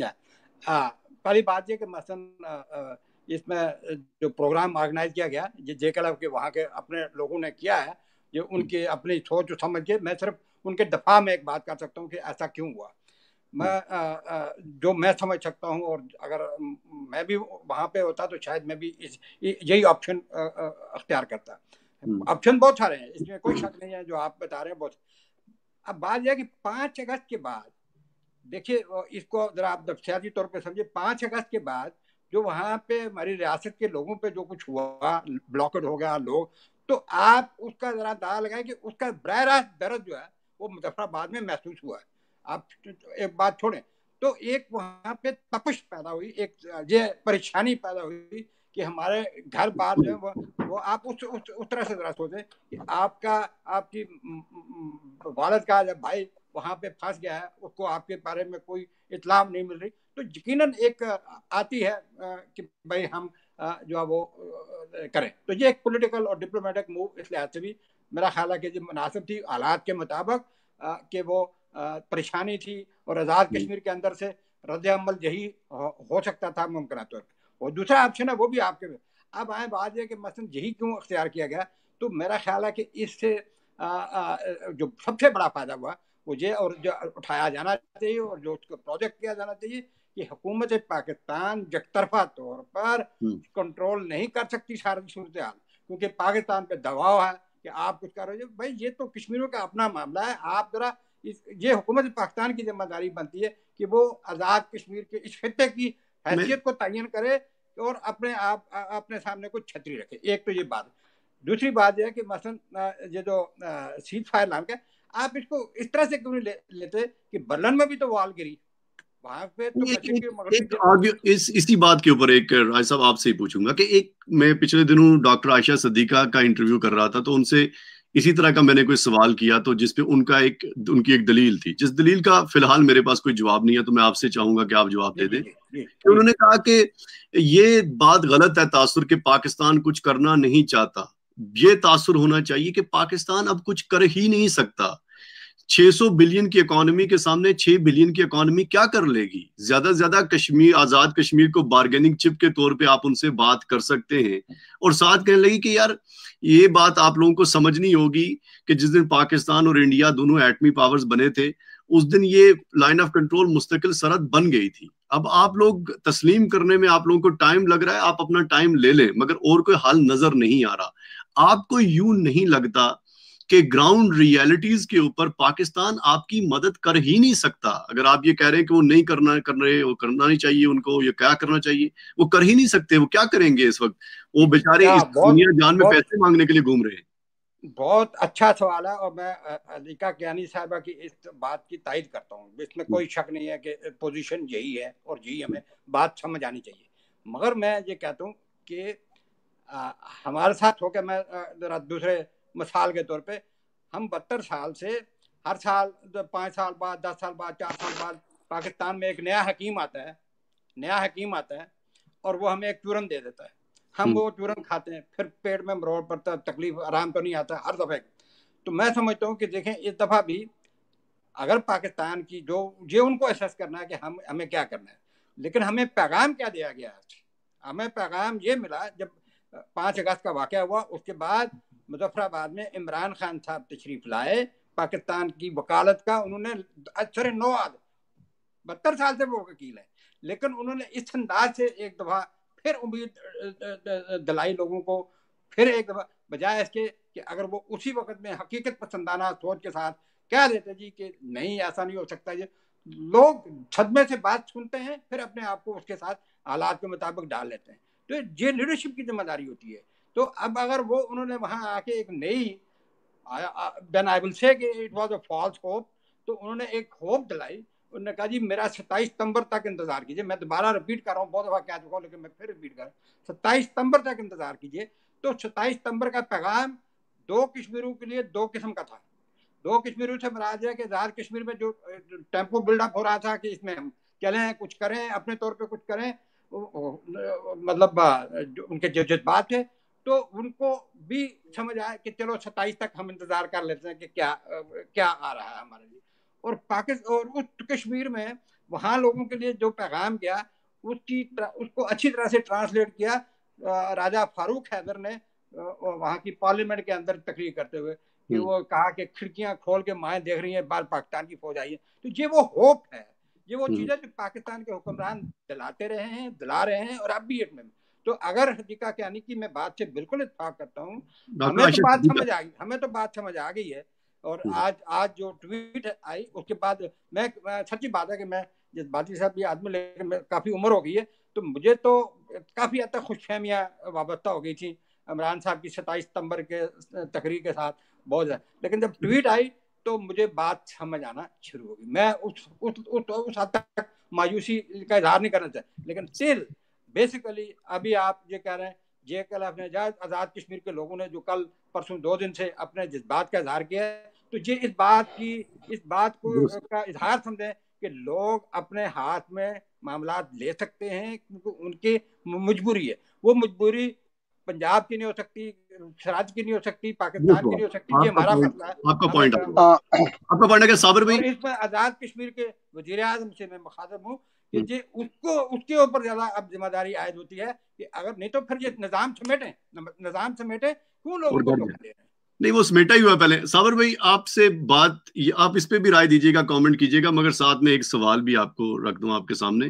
Speaker 1: پہلی بات یہ کہ مثلا اس میں جو پروگرام آرگنائز کیا گیا جے کلب کے وہاں کے اپنے لوگوں نے کیا ہے, جو ان کی اپنی سوچ و سمجھ کے, میں صرف ان کے دفاع میں ایک بات کر سکتا ہوں کہ ایسا کیوں ہوا. میں جو میں سمجھ سکتا ہوں, اور اگر میں بھی وہاں پہ ہوتا تو شاید میں بھی یہی آپشن اختیار کرتا. آپشن بہت سارے ہیں, اس میں کوئی شک نہیں ہے جو آپ بتا رہے ہیں بہت. اب بات یہ ہے کہ 5 اگست کے بعد دیکھیے, اس کو ذرا آپ سیاسی طور پہ سمجھے, 5 اگست کے بعد جو وہاں پہ ہماری ریاست کے لوگوں پہ جو کچھ ہوا, بلاکڈ ہو گیا لوگ, تو آپ اس کا ذرا اندازہ لگائیں کہ اس کا براہ راست درد جو ہے وہ مظفر آباد میں محسوس ہوا ہے. آپ ایک بات چھوڑیں تو ایک وہاں پہ تپش پیدا ہوئی, ایک یہ پریشانی پیدا ہوئی کہ ہمارے گھر بار جو ہے وہ آپ اس طرح سے ذرا سوچیں کہ آپ کی والد کا جب بھائی وہاں پہ پھنس گیا ہے, اس کو آپ کے بارے میں کوئی اطلاع نہیں مل رہی, تو یقیناً ایک آتی ہے کہ بھائی ہم جو ہے وہ کریں. تو یہ ایک پولیٹیکل اور ڈپلومیٹک موو اس لحاظ سے بھی میرا خیال ہے کہ جو مناسب تھی حالات کے مطابق, کہ وہ پریشانی تھی اور آزاد کشمیر کے اندر سے رد عمل یہی ہو سکتا تھا ممکنہ طور پہ. اور دوسرا آپشن ہے وہ بھی آپ کے. اب آئیں بات یہ کہ مثلا یہی کیوں اختیار کیا گیا, تو میرا خیال ہے کہ اس سے جو سب سے بڑا فائدہ ہوا وہ یہ, اور جو اٹھایا جانا چاہیے اور جو اس کو پروجیکٹ کیا جانا چاہیے, کہ حکومت پاکستان یک طرفہ طور پر کنٹرول نہیں کر سکتی ساری صورتحال, کیونکہ پاکستان پہ دباؤ ہے کہ آپ کچھ کر رہے ہیں. بھائی یہ تو کشمیریوں کا اپنا معاملہ ہے, آپ ذرا یہ حکومت پاکستان کی ذمہ داری بنتی ہے کہ وہ آزاد کشمیر کے اس خطے کی حیثیت کو تعین کرے اور اپنے سامنے کوئی چھتری رکھے. ایک تو یہ بات. دوسری بات یہ ہے کہ مثلا یہ جو سیز فائر نام کا, آپ اس کو اس طرح سے کیوں نہیں لیتے کہ برلن میں بھی تو وال گری, وہاں پہ تو
Speaker 2: اسی بات کے اوپر ایک رائے صاحب آپ سے ہی پوچھوں گا کہ ایک میں پچھلے دنوں ڈاکٹر عائشہ صدیقہ کا انٹرویو کر رہا تھا، تو ان سے اسی طرح کا میں نے کوئی سوال کیا، تو جس پہ ان کی ایک دلیل تھی، جس دلیل کا فی الحال میرے پاس کوئی جواب نہیں ہے، تو میں آپ سے چاہوں گا کہ آپ جواب دے دیں کہ انہوں نے کہا کہ یہ بات غلط ہے تاثر کہ پاکستان کچھ کرنا نہیں چاہتا، یہ تاثر ہونا چاہیے کہ پاکستان اب کچھ کر ہی نہیں سکتا۔ 600 بلین کی اکانومی کے سامنے 6 بلین کی اکانومی کیا کر لے گی؟ زیادہ سے زیادہ کشمیر، آزاد کشمیر کو بارگیننگ چپ کے طور پہ آپ ان سے بات کر سکتے ہیں، اور ساتھ کہنے لگی کہ یار یہ بات آپ لوگوں کو سمجھنی ہوگی کہ جس دن پاکستان اور انڈیا دونوں ایٹمی پاورز بنے تھے، اس دن یہ لائن آف کنٹرول مستقل سرحد بن گئی تھی۔ اب آپ لوگ تسلیم کرنے میں آپ لوگوں کو ٹائم لگ رہا ہے، آپ اپنا ٹائم لے لیں، مگر اور کوئی حل نظر نہیں آ رہا۔ آپ کو یوں نہیں لگتا کہ گراؤنڈ ریالٹیز کے اوپر پاکستان آپ کی مدد کر ہی نہیں سکتا؟ اگر آپ یہ کہہ رہے ہیں کہ وہ نہیں کر رہے، وہ کرنا نہیں چاہیے ان کو، یہ کیا کرنا چاہیے، وہ کر ہی نہیں سکتے، وہ کیا کریں گے اس وقت؟ وہ بیچارے اس دنیا جان میں پیسے مانگنے کے لیے گھوم رہے ہیں۔
Speaker 1: بہت اچھا سوال ہے، اور میں علیقہ کیانی صاحبہ کی اس بات کی تائید کرتا ہوں، اس میں کوئی شک نہیں ہے کہ پوزیشن یہی ہے اور یہی ہمیں بات سمجھ آنی چاہیے۔ مگر میں یہ کہتا ہوں کہ ہمارے ساتھ ہو کے، میں ذرا دوسرے مثال کے طور پہ، ہم 72 سال سے ہر سال 5 سال بعد، 10 سال بعد، 4 سال بعد پاکستان میں ایک نیا حکیم آتا ہے اور وہ ہمیں ایک چورن دے دیتا ہے، ہم وہ چورن کھاتے ہیں، پھر پیٹ میں مروڑ پڑتا ہے، تکلیف، آرام تو نہیں آتا ہر دفعہ۔ تو میں سمجھتا ہوں کہ دیکھیں اس دفعہ بھی اگر پاکستان کی جو یہ ان کو احساس کرنا ہے کہ ہمیں کیا کرنا ہے، لیکن ہمیں پیغام کیا دیا گیا ہے؟ ہمیں پیغام یہ ملا جب 5 اگست کا واقعہ ہوا، اس کے بعد مظفر آباد میں عمران خان صاحب تشریف لائے، پاکستان کی وکالت کا انہوں نے اکثر 9 آدمی 72 سال سے وہ وکیل ہیں، لیکن انہوں نے اس انداز سے ایک دفعہ پھر امید دلائی لوگوں کو، پھر ایک دفعہ بجائے اس کے کہ اگر وہ اسی وقت میں حقیقت پسندانہ سوچ کے ساتھ کہہ دیتے جی کہ نہیں ایسا نہیں ہو سکتا، یہ لوگ صدمے سے بات سنتے ہیں، پھر اپنے آپ کو اس کے ساتھ حالات کے مطابق ڈال لیتے ہیں۔ تو یہ لیڈرشپ کی ذمہ داری ہوتی ہے۔ تو اب اگر وہ انہوں نے وہاں آ کے ایک نئی دین آئی ول سے کہ it was a false hope, تو انہوں نے ایک ہوپ دلائی، انہوں نے کہا جی میرا 27 ستمبر تک انتظار کیجیے، میں دوبارہ رپیٹ کر رہا ہوں، بہت دفعہ کہہ چکا ہوں لیکن میں پھر رپیٹ کر رہا ہوں، 27 ستمبر تک انتظار کیجیے۔ تو 27 ستمبر کا پیغام 2 کشمیروں کے لیے 2 قسم کا تھا۔ 2 کشمیروں سے مراد ہے کہ آزاد کشمیر میں جو ٹیمپو بلڈ اپ ہو رہا تھا کہ اس میں ہم چلیں، کچھ کریں، اپنے طور پہ کچھ کریں، مطلب ان کے جو جذبات تھے، تو ان کو بھی سمجھ آیا کہ چلو 27 تک ہم انتظار کر لیتے ہیں کہ کیا آ رہا ہے ہمارے لیے۔ اور اور اس کشمیر میں وہاں لوگوں کے لیے جو پیغام گیا، اس کو اچھی طرح سے ٹرانسلیٹ کیا راجہ فاروق حیدر نے وہاں کی پارلیمنٹ کے اندر تقریر کرتے ہوئے، کہ وہ کہا کہ کھڑکیاں کھول کے مائیں دیکھ رہی ہیں، باہر پاکستان کی فوج آئی ہے۔ تو یہ وہ ہوپ ہے، یہ وہ چیزیں جو پاکستان کے حکمران دلا رہے ہیں، اور اب بھی ایک میں تو اگر حقیقہ کیانی کی میں بات سے بالکل اتفاق کرتا ہوں، ہمیں تو بات سمجھ آ گئی ہے۔ اور آج جو ٹویٹ آئی اس کے بعد میں سچی بات ہے کہ میں جذباتی صاحب بھی آدمی، لیکن کافی عمر ہو گئی ہے، تو مجھے تو کافی حد تک خوش فہمیاں وابستہ ہو گئی تھیں عمران صاحب کی 27 ستمبر کے تقریر کے ساتھ بہت زیادہ، لیکن جب ٹویٹ آئی تو مجھے بات سمجھ آنا شروع ہو گئی۔ میں اس حد تک مایوسی کا اظہار نہیں کرنا چاہتا، لیکن اسٹل بیسیکلی ابھی آپ یہ کہہ رہے ہیں آزاد کشمیر کے لوگوں نے جو کل پرسوں 2 دن سے اپنے جذبات کا اظہار کیا ہے، تو یہ اس بات کو کا اظہار سمجھیں کہ لوگ اپنے ہاتھ میں معاملات لے سکتے ہیں، کیونکہ ان کی مجبوری ہے، وہ مجبوری پنجاب کی نہیں ہو سکتی، سراج کی نہیں ہو سکتی، پاکستان کی نہیں ہو سکتی، یہ ہمارا مسئلہ ہے۔
Speaker 2: آپ کا پوائنٹ ہے کہ صابر بھائی،
Speaker 1: اور اس میں آزاد کشمیر کے وزیر اعظم سے میں مخاطب ہوں کہ اس کے اوپر زیادہ اب ذمہ داری عائد ہوتی ہے کہ اگر نہیں تو پھر یہ نظام سمیٹیں، کیوں لوگوں کو دھوکہ دے رہے ہیں؟
Speaker 2: نہیں، وہ سمیٹا ہی ہوا پہلے۔ صابر بھائی آپ سے بات، آپ اس پہ بھی رائے دیجیے گا، کامنٹ کیجیے گا، مگر ساتھ میں ایک سوال بھی آپ کو رکھ دوں آپ کے سامنے۔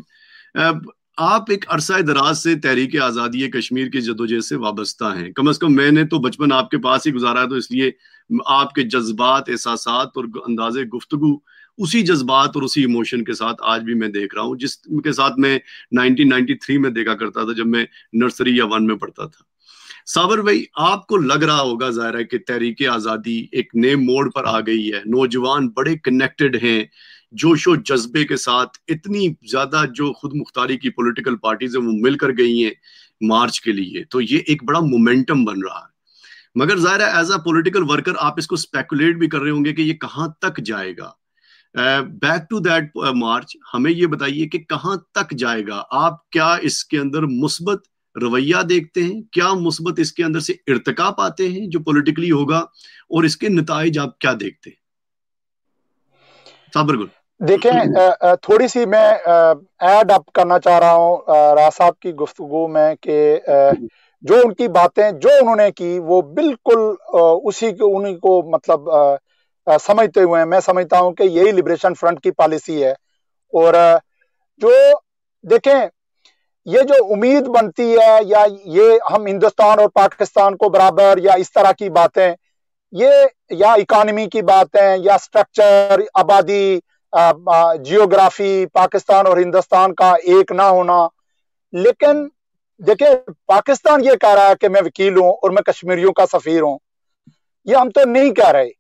Speaker 2: آپ ایک عرصہ دراز سے تحریک آزادی کشمیر کی جدوجہد سے وابستہ ہیں، کم از کم میں نے تو بچپن آپ کے پاس ہی گزارا ہے، تو اس لیے آپ کے جذبات، احساسات اور انداز گفتگو اسی جذبات اور اسی ایموشن کے ساتھ آج بھی میں دیکھ رہا ہوں، جس کے ساتھ میں 1993 میں دیکھا کرتا تھا جب میں نرسری یا 1 میں پڑھتا تھا۔ صابر بھائی، آپ کو لگ رہا ہوگا ظاہر ہے کہ تحریک آزادی ایک نئے موڑ پر آ گئی ہے، نوجوان بڑے کنیکٹڈ ہیں، जोश और जज्बे के साथ इतनी ज्यादा जो खुद मुख्तारी की पॉलिटिकल पार्टीज हैं वो मिलकर गई हैं मार्च के लिए, तो ये एक बड़ा मोमेंटम बन रहा है। मगर जाहिर है एज अ पॉलिटिकल वर्कर आप इसको स्पेकुलेट भी कर रहे होंगे कि ये कहाँ तक जाएगा। बैक टू दैट मार्च, हमें ये बताइए कि कहाँ तक जाएगा। आप क्या इसके अंदर मुस्बत रवैया देखते हैं, क्या मुस्बत इसके अंदर से इर्तिका पाते हैं जो पॉलिटिकली होगा, और इसके नताइज आप क्या देखते हैं? साबर गुल।
Speaker 3: देखें, थोड़ी सी मैं ऐड अप करना चाह रहा हूँ राज साहब की गुफ्तगू में कि जो उनकी बातें जो उन्होंने की वो बिल्कुल उसी को उन्हीं को मतलब समझते हुए मैं समझता हूं कि यही लिबरेशन फ्रंट की पॉलिसी है। और जो देखें, ये जो उम्मीद बनती है या ये हम हिंदुस्तान और पाकिस्तान को बराबर या इस तरह की बातें, ये या इकोनॉमी की बातें या स्ट्रक्चर, आबादी, जियोग्राफी, पाकिस्तान और हिंदुस्तान का एक ना होना। लेकिन देखिए, पाकिस्तान ये कह रहा है कि मैं वकील हूं और मैं कश्मीरियों का सफीर हूं, ये हम तो नहीं कह रहे।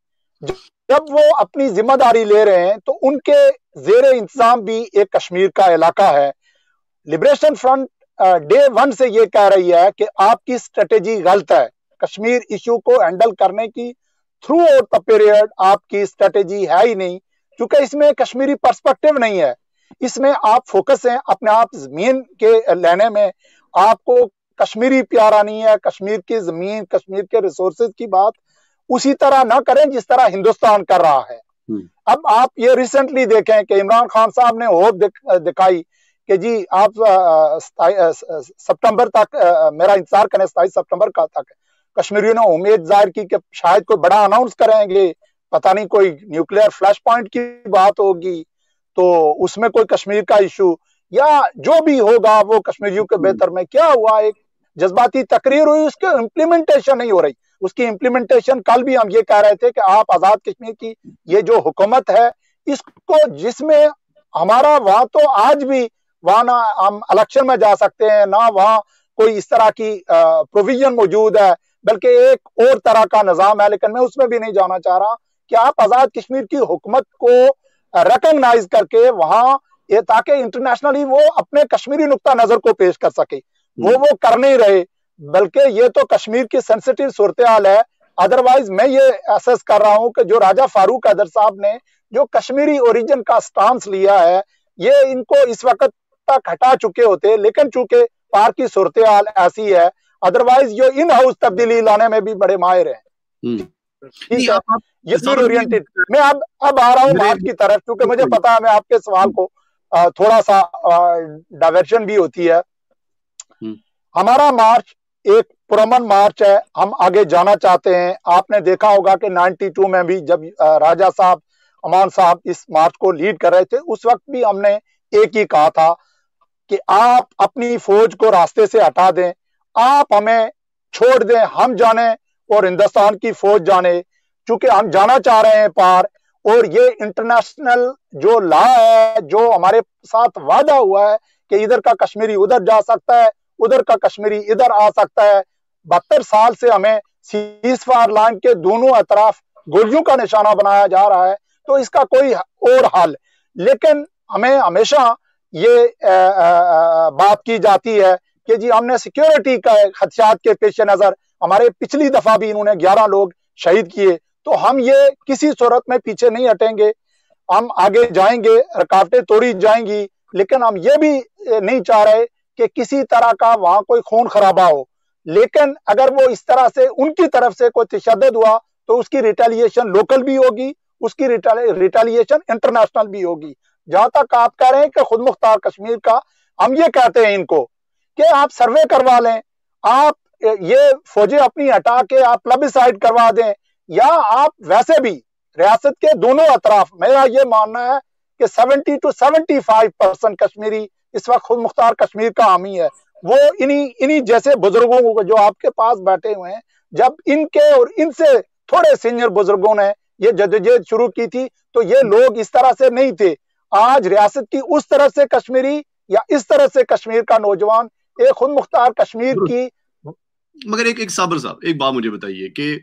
Speaker 3: जब वो अपनी जिम्मेदारी ले रहे हैं तो उनके जेर इंतजाम भी एक कश्मीर का इलाका है। लिबरेशन फ्रंट डे वन से ये कह रही है कि आपकी स्ट्रेटेजी गलत है, कश्मीर इशू को हैंडल करने की थ्रू आउट द पीरियड आपकी स्ट्रेटेजी है ही नहीं, क्योंकि इसमें कश्मीरी पर्सपेक्टिव नहीं है। इसमें आप फोकस हैं अपने आप जमीन के लेने में, आपको कश्मीरी प्यारा नहीं है। कश्मीर की जमीन, कश्मीर के रिसोर्सेज की बात उसी तरह ना करें जिस तरह हिंदुस्तान कर रहा है। अब आप ये रिसेंटली देखें कि इमरान खान साहब ने होप दिखाई कि जी आप सितंबर तक मेरा इंतजार करें, 27 सितंबर का तक। कश्मीरियों ने उम्मीद जाहिर की कि शायद कोई बड़ा अनाउंस करेंगे, पता नहीं कोई न्यूक्लियर फ्लैश पॉइंट की बात होगी तो उसमें कोई कश्मीर का इशू या जो भी होगा वो कश्मीरियों के बेहतर में। क्या हुआ, एक जज्बाती तकरीर हुई, उसकी इम्प्लीमेंटेशन नहीं हो रही। उसकी इम्प्लीमेंटेशन, कल भी हम ये कह रहे थे कि आप आजाद कश्मीर की ये जो हुकूमत है इसको, जिसमें हमारा वहां तो आज भी वहां ना हम इलेक्शन में जा सकते हैं ना वहां कोई इस तरह की प्रोविजन मौजूद है, बल्कि एक और तरह का निजाम है। लेकिन मैं उसमें भी नहीं जाना चाह रहा कि आप आजाद कश्मीर की हुकूमत को रिकॉग्नाइज करके वहां ये, ताकि इंटरनेशनली वो अपने कश्मीरी नुक्ता नजर को पेश कर सके, वो कर नहीं रहे। बल्कि ये तो कश्मीर की सेंसिटिव सूरत हाल है। अदरवाइज मैं ये एसेस कर रहा हूं कि जो राजा फारूक हैदर साहब ने जो कश्मीरी ओरिजिन का स्टांस लिया है, ये इनको इस वक्त तक हटा चुके होते, लेकिन चूंकि पार की सूरत हाल ऐसी है, अदरवाइज ये इन हाउस तब्दीली लाने में भी बड़े माहिर हैं। ठीक है, ये ओरिएंटेड। मैं अब आ रहा हूँ मार्च की तरफ, क्योंकि मुझे पता है मैं आपके सवाल को थोड़ा सा डायवर्जन भी होती है। हमारा मार्च एक पुरअमन मार्च है, हम आगे जाना चाहते हैं। आपने देखा होगा कि 92 में भी जब राजा साहब, अमान साहब इस मार्च को लीड कर रहे थे, उस वक्त भी हमने एक ही कहा था कि आप अपनी फौज को रास्ते से हटा दें, आप हमें छोड़ दें, हम जाने और हिंदुस्तान की फौज जाने, क्योंकि हम जाना चाह रहे हैं पार। और ये इंटरनेशनल जो लॉ है, जो हमारे साथ वादा हुआ है कि इधर का कश्मीरी उधर जा सकता है, उधर का कश्मीरी इधर आ सकता है। 72 साल से हमें सीज फायर लाइन के दोनों अतराफ गोलियों का निशाना बनाया जा रहा है, तो इसका कोई और हल। लेकिन हमें हमेशा ये बात की जाती है कि जी हमने सिक्योरिटी का खदशात के पेश नजर, हमारे पिछली दफा भी इन्होंने 11 लोग शहीद किए, तो हम ये किसी सूरत में पीछे नहीं हटेंगे, हम आगे जाएंगे, रुकावटें तोड़ी जाएंगी। लेकिन हम ये भी नहीं चाह रहे कि किसी तरह का वहां कोई खून खराबा हो। लेकिन अगर वो इस तरह से उनकी तरफ से कोई तशद्दुद हुआ तो उसकी रिटेलिएशन लोकल भी होगी, उसकी रिटेलिएशन इंटरनेशनल भी होगी। जहां तक आप कह रहे हैं कि खुद मुख्तार कश्मीर का, हम ये कहते हैं इनको कि आप सर्वे करवा लें, आप ये फौजें अपनी हटा के आप प्लेबिसाइड करवा दें, या आप वैसे भी रियासत के दोनों अतराफ, मेरा ये मानना है कि 70 to 75% कश्मीरी इस वक्त खुद मुख्तार कश्मीर का हामी है। वो इन्हीं जैसे बुजुर्गों को जो आपके पास बैठे हुए हैं, जब इनके और इनसे थोड़े सीनियर बुजुर्गों ने ये जद्दोजहद शुरू की थी तो ये लोग इस तरह से नहीं थे। आज रियासत की उस तरफ से कश्मीरी या इस तरह से कश्मीर का नौजवान एक खुद मुख्तार कश्मीर की।
Speaker 2: मगर एक साबर साहब, एक बात मुझे बताइए कि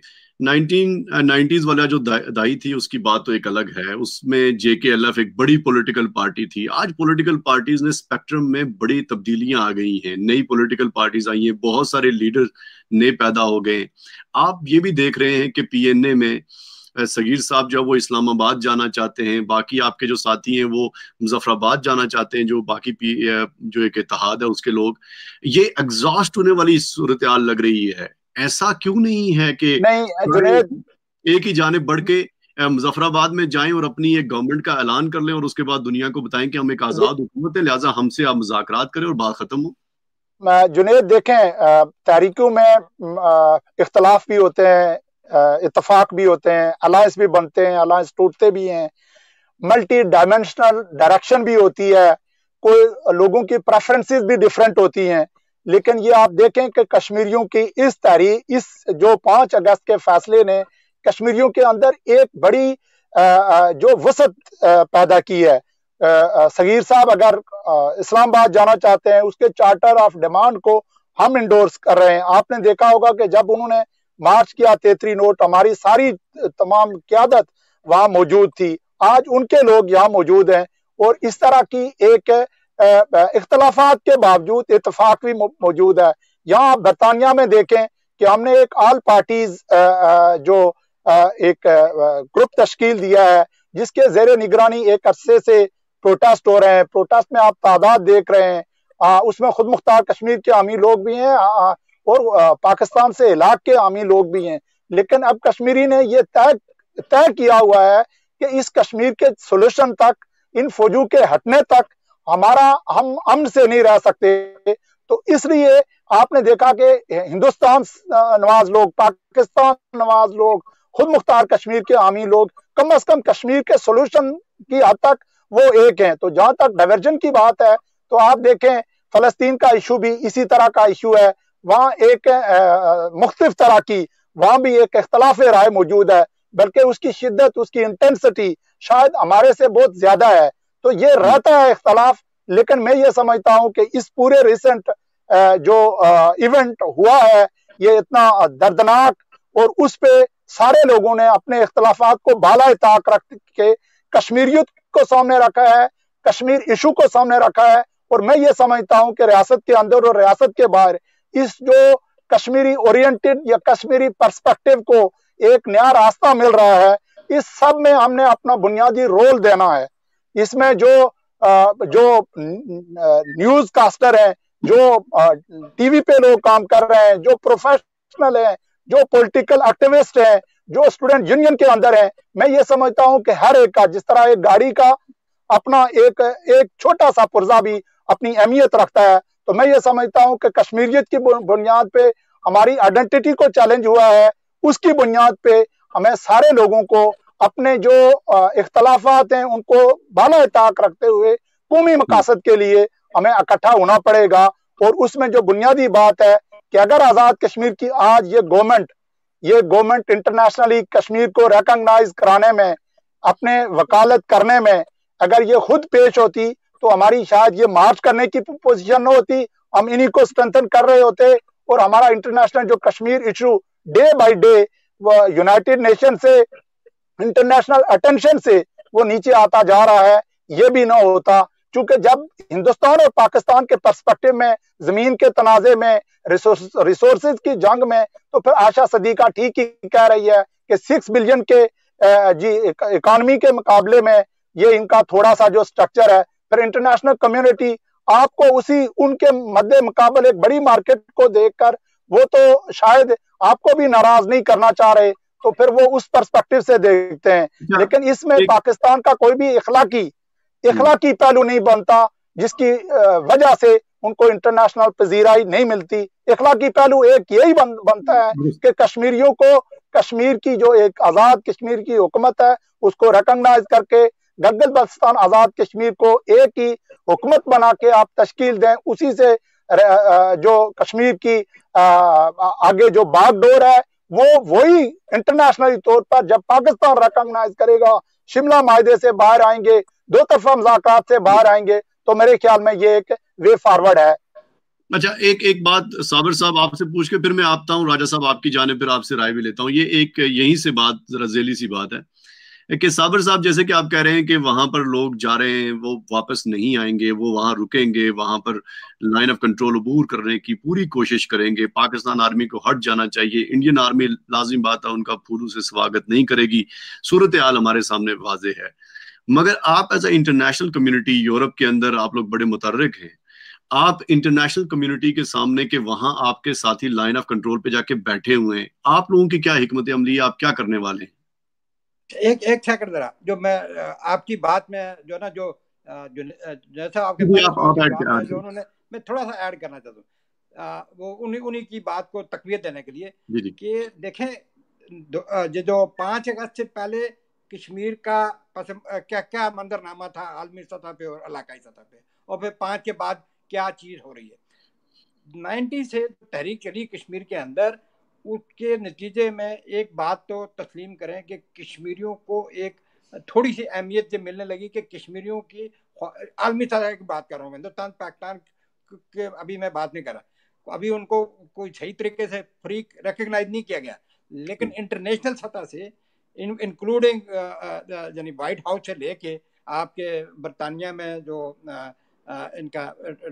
Speaker 2: 1990s वाला जो दाई थी उसकी बात तो एक अलग है, उसमें JKLF एक बड़ी पॉलिटिकल पार्टी थी। आज पॉलिटिकल पार्टीज ने स्पेक्ट्रम में बड़ी तब्दीलियां आ गई हैं, नई पॉलिटिकल पार्टीज आई हैं, बहुत सारे लीडर नए पैदा हो गए। आप ये भी देख रहे हैं कि PNA में सगीर साहब जो वो इस्लामाबाद जाना चाहते हैं, बाकी आपके जो साथी हैं वो मुजफ्फराबाद जाना चाहते हैं, जो बाकी जो एक इत्तेहाद है उसके लोग। ये एग्जॉस्ट होने वाली सूरत हाल लग रही है। ऐसा क्यों नहीं है कि
Speaker 3: नहीं जुनेद,
Speaker 2: एक ही जाने बढ़ के मुजफ्फराबाद में जाएं और अपनी एक गवर्नमेंट का ऐलान कर लें और उसके बाद दुनिया को बताएं कि हम एक आजाद हुकूमत है, लिहाजा हमसे आप मुज़ाकरात करें और बात खत्म हो।
Speaker 3: जुनेद देखें, तहरीकों में इख्तलाफ भी होते हैं, इत्तफाक भी होते हैं, अलायंस भी बनते हैं, अलायंस टूटते भी हैं, मल्टी डायमेंशनल डायरेक्शन भी होती है, कोई लोगों की प्रेफरेंसेस भी डिफरेंट होती हैं। लेकिन ये आप देखें कि कश्मीरियों की इस तारीख, इस जो 5 अगस्त के फैसले ने कश्मीरियों के अंदर एक बड़ी जो वसत पैदा की है। सगीर साहब अगर इस्लामाबाद जाना चाहते हैं, उसके चार्टर ऑफ डिमांड को हम इंडोर्स कर रहे हैं। आपने देखा होगा कि जब उन्होंने मार्च किया 33 नोट, हमारी सारी तमाम क़यादत वहां मौजूद थी, आज उनके लोग यहाँ मौजूद हैं। और इस तरह की एक इख्तलाफात के बावजूद इत्तेफाक भी मौजूद है। यहाँ बरतानिया में देखें कि हमने एक ऑल पार्टीज जो एक ग्रुप तश्कील दिया है, जिसके जेर निगरानी एक अरसे से प्रोटेस्ट हो रहे हैं। प्रोटेस्ट में आप तादाद देख रहे हैं, उसमें खुद मुख्तार कश्मीर के आमी लोग भी हैं और पाकिस्तान से इलाक के आमी लोग भी हैं। लेकिन अब कश्मीरी ने ये तय किया हुआ है कि इस कश्मीर के सोल्यूशन तक, इन फौजों के हटने तक हम अमन से नहीं रह सकते। तो इसलिए आपने देखा कि हिंदुस्तान नवाज लोग, पाकिस्तान नवाज लोग, खुद मुख्तार कश्मीर के आमी लोग कम से कम कश्मीर के सोल्यूशन की हद तक वो एक हैं। तो जहां तक डाइवर्जन की बात है, तो आप देखें फलस्तीन का इशू भी इसी तरह का इशू है। वहां एक मुख्तलिफ तरह की, वहां भी एक इख्तलाफ राय मौजूद है, बल्कि उसकी शिद्दत, उसकी इंटेंसिटी शायद हमारे से बहुत ज्यादा है। तो ये रहता है इख्तलाफ। लेकिन मैं ये समझता हूं कि इस पूरे रिसेंट जो इवेंट हुआ है, ये इतना दर्दनाक, और उस पे सारे लोगों ने अपने इख्तलाफात को बाला ताक रख के कश्मीरियत को सामने रखा है, कश्मीर इशू को सामने रखा है। और मैं ये समझता हूं कि रियासत के अंदर और रियासत के बाहर इस जो कश्मीरी ओरिएंटेड या कश्मीरी पर्सपेक्टिव को एक नया रास्ता मिल रहा है, इस सब में हमने अपना बुनियादी रोल देना है। इसमें जो न्यूज कास्टर हैं, जो टीवी पे लोग काम कर रहे हैं, जो प्रोफेशनल हैं, जो पॉलिटिकल एक्टिविस्ट हैं, जो स्टूडेंट यूनियन के अंदर हैं, मैं ये समझता हूं कि हर एक का, जिस तरह एक गाड़ी का अपना एक छोटा सा पुर्जा भी अपनी अहमियत रखता है, तो मैं ये समझता हूं कि कश्मीरियत की बुनियाद पे हमारी आइडेंटिटी को चैलेंज हुआ है। उसकी बुनियाद पे हमें सारे लोगों को अपने जो इख्तलाफात हैं उनको बाला ताक रखते हुए कौमी मकासद के लिए हमें इकट्ठा होना पड़ेगा। और उसमें जो बुनियादी बात है कि अगर आज़ाद कश्मीर की आज ये गवर्नमेंट इंटरनेशनली कश्मीर को रिकॉग्नाइज कराने में, अपने वकालत करने में अगर ये खुद पेश होती, तो हमारी शायद ये मार्च करने की पोजीशन न होती, हम इन्हीं को स्ट्रेंथन कर रहे होते। और हमारा इंटरनेशनल जो Kashmir issue day by day United Nation से, इंटरनेशनल अटेंशन से वो नीचे आता जा रहा है, ये भी ना होता। क्योंकि जब हिंदुस्तान और पाकिस्तान के पर्सपेक्टिव में, जमीन के तनाजे में, रिसोर्सेज की जंग में, तो फिर आशा सदीका ठीक ही कह रही है कि 6 बिलियन के इकोनॉमी के मुकाबले में ये इनका थोड़ा सा जो स्ट्रक्चर है, फिर इंटरनेशनल कम्युनिटी आपको उनके मद्दे मुकाबले एक बड़ी मार्केट को देखकर वो तो शायद आपको भी नाराज नहीं करना चाह रहे, तो फिर वो उस पर्सपेक्टिव से देखते हैं। लेकिन इसमें पाकिस्तान का कोई भी इखलाकी पहलू नहीं बनता, जिसकी वजह से उनको इंटरनेशनल पजीराई नहीं मिलती। इखलाकी पहलू एक यही बनता है कि कश्मीरियों को, कश्मीर की जो एक आजाद कश्मीर की हुकूमत है उसको रिकॉग्नाइज करके गलगित बल्तिस्तान आजाद कश्मीर को एक ही हुकूमत बना के आप तश्कील दें। उसी से जो कश्मीर की आगे जो बागडोर है, वो वही इंटरनेशनली तौर पर जब पाकिस्तान रिकॉग्नाइज करेगा, शिमला मायदे से बाहर आएंगे, दो तरफा मुज़ाकरात से बाहर आएंगे, तो मेरे ख्याल में ये एक वे फॉरवर्ड है।
Speaker 2: اچھا ایک بات صابر صاحب آپ سے پوچھ کے پھر میں آتا ہوں راجہ صاحب آپ کی جانب، پھر آپ سے رائے بھی لیتا ہوں. یہ ایک یہیں سے بات ذرا ذیلی سی بات ہے کہ صابر صاحب جیسے کہ آپ کہہ رہے ہیں کہ وہاں پر لوگ جا رہے ہیں، وہ واپس نہیں آئیں گے، وہ وہاں رکیں گے، وہاں پر لائن آف کنٹرول عبور کرنے کی پوری کوشش کریں گے، پاکستان آرمی کو ہٹ جانا چاہیے، انڈین آرمی لازم بات ہے ان کا پھولوں سے سواگت نہیں کرے گی. صورتحال ہمارے سامنے واضح ہے. مگر آپ as a international community Europe کے اندر آپ لوگ بڑے متحرک ہیں، آپ انٹرنیشنل کمیونٹی کے سامنے کہ وہاں آپ کے ساتھی لائن آف کنٹرول پہ جا کے بیٹھے ہوئے ہیں، آپ لوگوں کی کیا حکمت عملی ہے، آپ کیا کرنے والے ہیں؟
Speaker 1: ایک سیکنڈ ذرا، جو میں آپ کی بات میں جو نا جو جیسا آپ کے پہلے سوال کے جواب میں جو انہوں نے، میں تھوڑا سا ایڈ کرنا چاہتا ہوں وہ انہی کی بات کو تقویت دینے کے لیے کہ دیکھیں جو 5 اگست سے پہلے کشمیر کا کیا منظرنامہ تھا عالمی سطح پہ اور علاقائی سطح پہ، اور پھر 5 کے بعد کیا چیز ہو رہی ہے. 90 سے تحریک چلی کشمیر کے اندر، اس کے نتیجے میں ایک بات تو تسلیم کریں کہ کشمیریوں کو ایک تھوڑی سی اہمیت جو ملنے لگی کہ کشمیریوں کی عالمی سطح کی بات کر رہا ہوں، ہندوستان پاکستان کے ابھی میں بات نہیں کر رہا، ابھی ان کو کوئی صحیح طریقے سے فریق ریکگنائز نہیں کیا گیا، لیکن انٹرنیشنل سطح سے انکلوڈنگ یعنی وائٹ ہاؤس سے لے کے آپ کے برطانیہ میں جو ان کا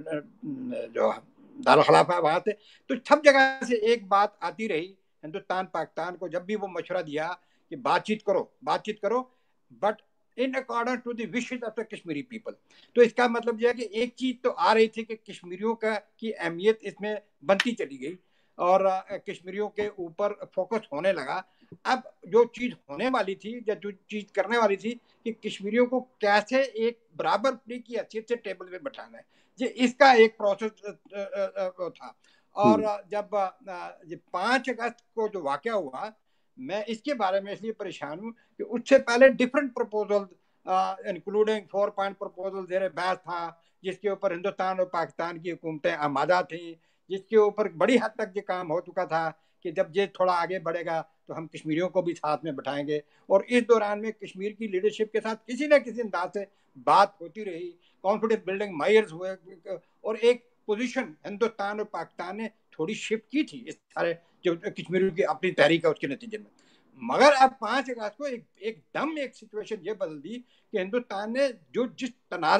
Speaker 1: جو دارالخلافہ وہاں تھے، تو سب جگہ سے ایک بات آتی رہی ہندوستان پاکستان کو، جب بھی وہ مشورہ دیا کہ بات چیت کرو but in according to the wishes of the Kashmiri people. تو اس کا مطلب یہ ہے کہ ایک چیز تو آ رہی تھی کہ کشمیریوں کی اہمیت اس میں بنتی چلی گئی اور کشمیریوں کے اوپر فوکس ہونے لگا. اب جو چیز ہونے والی تھی یا جو چیز کرنے والی تھی کہ کشمیریوں کو کیسے ایک برابر فری کی حیثیت سے ٹیبل پہ بٹھانا ہے، یہ اس کا ایک پروسیس تھا. اور جب 5 اگست کو جو واقعہ ہوا، میں اس کے بارے میں اس لیے پریشان ہوں کہ اس سے پہلے different proposal including 4 point proposal زیر بحث تھا، جس کے اوپر ہندوستان اور پاکستان کی حکومتیں آمادہ تھیں، جس کے اوپر بڑی حد تک یہ کام ہو چکا تھا کہ جب یہ تھوڑا آگے بڑھے گا تو ہم کشمیریوں کو بھی ساتھ میں بٹھائیں گے. اور اس دوران میں کشمیر کی لیڈرشپ کے ساتھ کسی نہ کسی انداز سے بات ہوتی رہی، کانفیڈنس بلڈنگ مائرز ہوئے، اور ایک پوزیشن ہندوستان اور پاکستان نے تھوڑی شفٹ کی تھی اس سارے جو کشمیریوں کی اپنی تحریک ہے اس کے نتیجے میں. مگر اب 5 اگست کو ایک دم ایک سچویشن یہ بدل دی کہ ہندوستان نے جو جس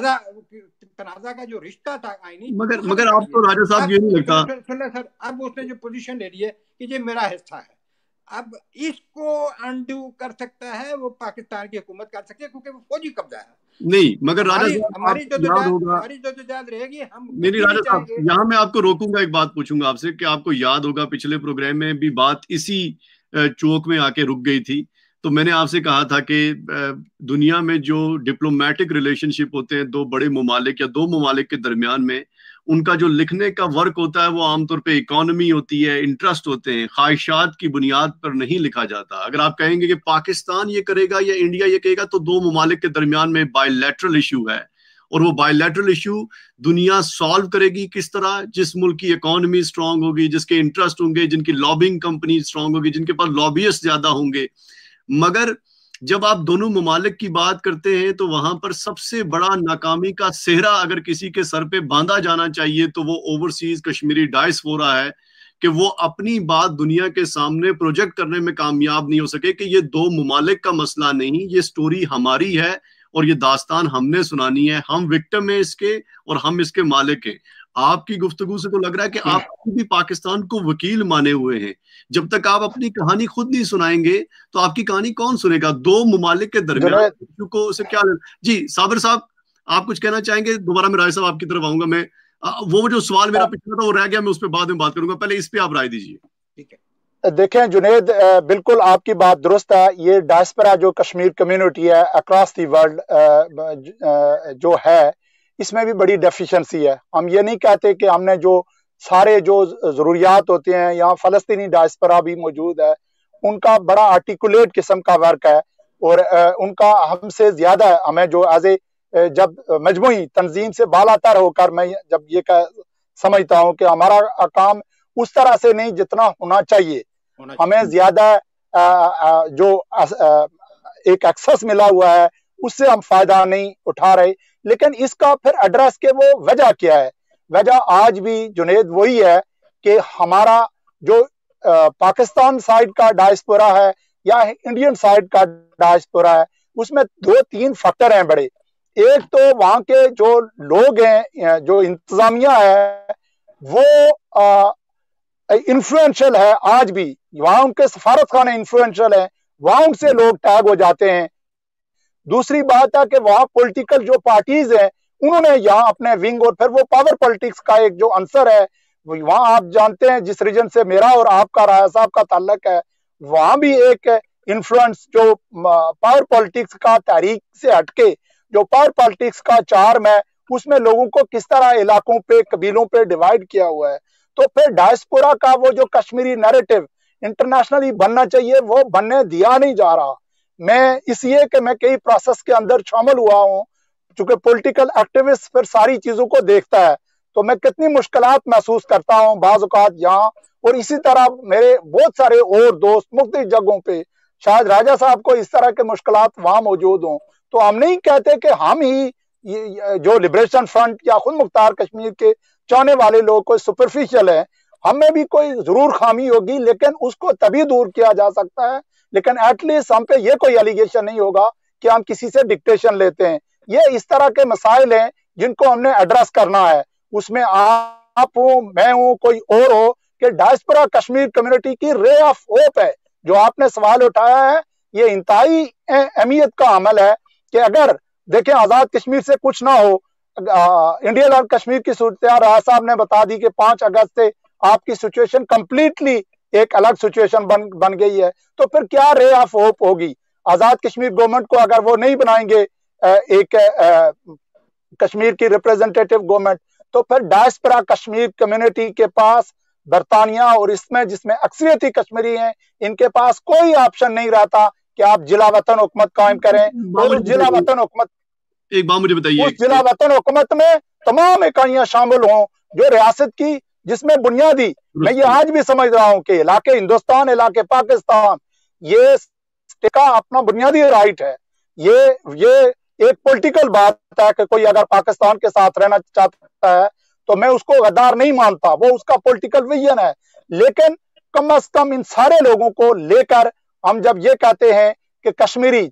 Speaker 1: تنازع کا جو رشتہ تھا آئینی،
Speaker 2: مگر آپ کو راجہ صاحب یہ نہیں لگتا
Speaker 1: سن سر، اب اس نے جو پوزیشن لے لی ہے کہ یہ میرا حصہ ہے، اب اس کو انڈو کر سکتا ہے وہ پاکستان کی حکومت کر سکتی ہے کیونکہ وہ فوجی قبضہ ہے.
Speaker 2: نہیں مگر راجہ صاحب
Speaker 1: ہماری جدوجہد رہے گی، ہم
Speaker 2: میری راجہ صاحب یہاں میں آپ کو روکوں گا، ایک بات پوچھوں گا آپ سے کہ آپ کو یاد ہوگا پچھلے پروگرام میں بھی بات اسی چوک میں آ کے رک گئی تھی. تو میں نے آپ سے کہا تھا کہ دنیا میں جو ڈپلومیٹک ریلیشن شپ ہوتے ہیں 2 بڑے ممالک یا 2 ممالک کے درمیان میں، ان کا جو لکھنے کا ورک ہوتا ہے وہ عام طور پہ اکانومی ہوتی ہے، انٹرسٹ ہوتے ہیں، خواہشات کی بنیاد پر نہیں لکھا جاتا. اگر آپ کہیں گے کہ پاکستان یہ کرے گا یا انڈیا یہ کہے گا تو 2 ممالک کے درمیان میں بائی لیٹرل ایشو ہے، اور وہ بائی لیٹرل ایشو دنیا سالو کرے گی کس طرح؟ جس ملک کی اکانومی سٹرونگ ہوگی، جس کے انٹرسٹ ہوں گے، جن کی لابنگ کمپنی سٹرونگ ہوگی، جن کے پاس لابیسٹ زیادہ ہوں گے. مگر جب آپ دونوں ممالک کی بات کرتے ہیں تو وہاں پر سب سے بڑا ناکامی کا صحرا اگر کسی کے سر پہ باندھا جانا چاہیے تو وہ اوورسیز کشمیری ڈائسپورا ہے کہ وہ اپنی بات دنیا کے سامنے پروجیکٹ کرنے میں کامیاب نہیں ہو سکے کہ یہ 2 ممالک کا مسئلہ نہیں، یہ سٹوری ہماری ہے اور یہ داستان ہم نے سنانی ہے، ہم وکٹم ہیں اس کے اور ہم اس کے مالک ہیں. آپ کی گفتگو سے تو لگ رہا ہے کہ آپ بھی پاکستان کو وکیل مانے ہوئے ہیں. جب تک آپ اپنی کہانی خود نہیں سنائیں گے تو آپ کی کہانی کون سنے گا؟ 2 ممالک کے درمیان کو اسے کیا؟ جی صابر صاحب آپ کچھ کہنا چاہیں گے؟ دوبارہ میں رائے صاحب آپ کی طرف آؤں گا. میں وہ جو سوال میرا پچھلا تھا وہ رہ گیا، میں اس پہ بعد میں بات کروں گا، پہلے اس پہ آپ رائے دیجیے.
Speaker 1: ٹھیک ہے.
Speaker 3: دیکھیں جنید، بالکل آپ کی بات درست ہے. یہ ڈائسپورا جو کشمیر کمیونٹی ہے اکراس دی ورلڈ جو ہے، اس میں بھی بڑی ڈیفیشنسی ہے. ہم یہ نہیں کہتے کہ ہم نے جو سارے جو ضروریات ہوتے ہیں، یہاں فلسطینی ڈائسپورا بھی موجود ہے، ان کا بڑا آرٹیکولیٹ قسم کا ورک ہے اور ان کا ہم سے زیادہ ہے. ہمیں جو ایز اے جب مجموعی تنظیم سے بالا تر ہو کر میں جب یہ سمجھتا ہوں کہ ہمارا کام اس طرح سے نہیں جتنا ہونا چاہیے، ہمیں زیادہ جو ایک ایکسس ملا ہوا ہے اس سے ہم فائدہ نہیں اٹھا رہے. لیکن اس کا پھر ایڈریس کے وہ وجہ کیا ہے؟ वजह आज भी जुनेद वही है कि हमारा जो पाकिस्तान साइड का डायस्पोरा है या इंडियन साइड का डायस्पोरा है, उसमें 2-3 फैक्टर हैं बड़े। एक तो वहां के जो लोग हैं, जो इंतजामिया है, वो इन्फ्लुएंशियल है आज भी। वहां उनके सफारत खाने इन्फ्लुएंशियल है, वहां उनसे लोग टैग हो जाते हैं। दूसरी बात है कि वहां पॉलिटिकल जो पार्टीज हैं उन्होंने यहाँ अपने विंग, और फिर वो पावर पॉलिटिक्स का एक जो आंसर है, वहां आप जानते हैं जिस रीजन से मेरा और आपका राय साहब का ताल्लुक है, वहां भी एक इन्फ्लुएंस जो पावर पॉलिटिक्स का तहरीक से हटके जो पावर पॉलिटिक्स का चार्म है, उसमें लोगों को किस तरह इलाकों पे, कबीलों पे डिवाइड किया हुआ है। तो फिर डायस्पोरा का वो जो कश्मीरी नैरेटिव इंटरनेशनली बनना चाहिए, वो बनने दिया नहीं जा रहा। मैं इसलिए कि मैं कई प्रोसेस के अंदर शामिल हुआ हूँ, चूंकि पॉलिटिकल एक्टिविस्ट फिर सारी चीजों को देखता है, तो मैं कितनी मुश्किलात महसूस करता हूँ बाज़ औक़ात यहाँ, और इसी तरह मेरे बहुत सारे और दोस्त मुख्तलिफ जगहों पे, शायद राजा साहब को इस तरह के मुश्किलात वहां मौजूद हों। तो हम नहीं कहते कि हम ही जो लिबरेशन फ्रंट या खुद मुख्तार कश्मीर के चाहने वाले लोग कोई सुपरफिशियल है, हमें भी कोई जरूर खामी होगी, लेकिन उसको तभी दूर किया जा सकता है। लेकिन एटलीस्ट हम पे ये कोई एलिगेशन नहीं होगा कि हम किसी से डिक्टेशन लेते हैं। ये इस तरह के मसाइल हैं जिनको हमने एड्रेस करना है। उसमें आप हो, मैं हूं, कोई और हो, कि डायस्पोरा कश्मीर कम्युनिटी की रे ऑफ होप है। जो आपने सवाल उठाया है, ये इंतहाई अहमियत का अमल है कि अगर देखें आजाद कश्मीर से कुछ ना हो, इंडियन और कश्मीर की सूरत राय साहब ने बता दी कि 5 अगस्त से आपकी सिचुएशन कंप्लीटली एक अलग सिचुएशन बन गई है, तो फिर क्या रे ऑफ होप होगी? आजाद कश्मीर गवर्नमेंट को अगर वो नहीं बनाएंगे एक कश्मीर की रिप्रेजेंटेटिव गवर्नमेंट, तो फिर डायस्पोरा कश्मीर कम्युनिटी के पास बरतानिया और इसमें जिसमें अक्सरियती कश्मीरी हैं, इनके पास कोई ऑप्शन नहीं रहता कि आप जिला वतन हुकूमत कायम करें। और उस जिला वतन हुकूमत,
Speaker 2: एक बात मुझे बताइए,
Speaker 3: उस जिला वतन हुकूमत में तमाम इकाइयां शामिल हों जो रियासत की, जिसमें बुनियादी, मैं ये आज भी समझ रहा हूं कि इलाके हिंदुस्तान, इलाके पाकिस्तान, ये का अपना बुनियादी राइट है। ये एक पॉलिटिकल बात है कि कोई अगर पाकिस्तान के साथ रहना चाहता है तो मैं उसको गद्दार नहीं मानता, वो उसका पॉलिटिकल विजन है। लेकिन कम से कम इन सारे लोगों को लेकर हम जब ये कहते हैं कि कश्मीरी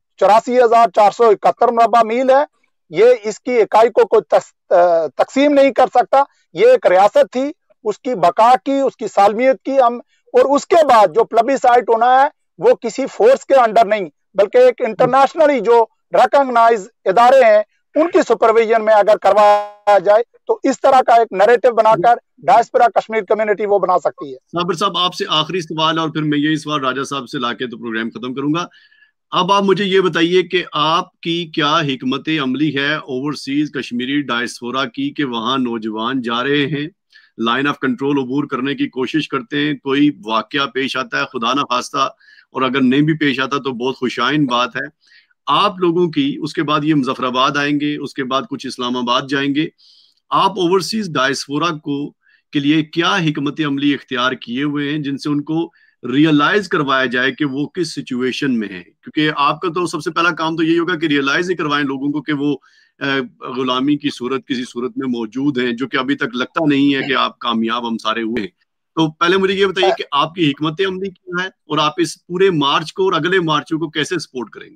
Speaker 3: 84,471 मुरब्बा मील है, ये इसकी इकाई को कोई तकसीम नहीं कर सकता, ये एक रियासत थी, उसकी बका की, उसकी सालमियत की हम, और उसके बाद जो प्लबिसाइट होना है वो किसी फोर्स के अंडर नहीं, बल्कि एक इंटरनेशनली जो रिकॉग्नाइज इदारे हैं उनकी सुपरविजन में अगर करवाया जाए, तो इस तरह का एक नैरेटिव बनाकर डायस्पोरा कश्मीर कम्युनिटी वो बना सकती है।
Speaker 2: साबिर साहब, आपसे आखिरी सवाल, और फिर मैं यही सवाल राजा साहब से लाके तो प्रोग्राम खत्म करूंगा। अब आप मुझे ये बताइए कि आपकी क्या हिकमत अमली है ओवरसीज कश्मीरी डायस्पोरा की, कि वहां नौजवान जा रहे हैं, लाइन ऑफ कंट्रोल अबूर करने की कोशिश करते हैं, कोई वाकया पेश आता है खुदा ना खास्ता, और अगर नहीं भी पेश आता तो बहुत खुशाइन बात है, आप लोगों की, उसके बाद ये मुजफ्फराबाद आएंगे, उसके बाद कुछ इस्लामाबाद जाएंगे, आप ओवरसीज डायस्पोरा को के लिए क्या हिकमत अमली इख्तियार किए हुए हैं जिनसे उनको रियलाइज करवाया जाए कि वो किस सिचुएशन में है? क्योंकि आपका तो सबसे पहला काम तो यही होगा कि रियलाइज ही करवाएं लोगों को कि वो गुलामी की सूरत किसी सूरत में मौजूद हैं, जो कि अभी तक लगता नहीं है कि आप कामयाब हम सारे हुए हैं। तो पहले मुझे ये बताइए कि आपकी हिकमत अमली क्या है और आप इस पूरे मार्च को और अगले मार्चों को कैसे सपोर्ट करेंगे?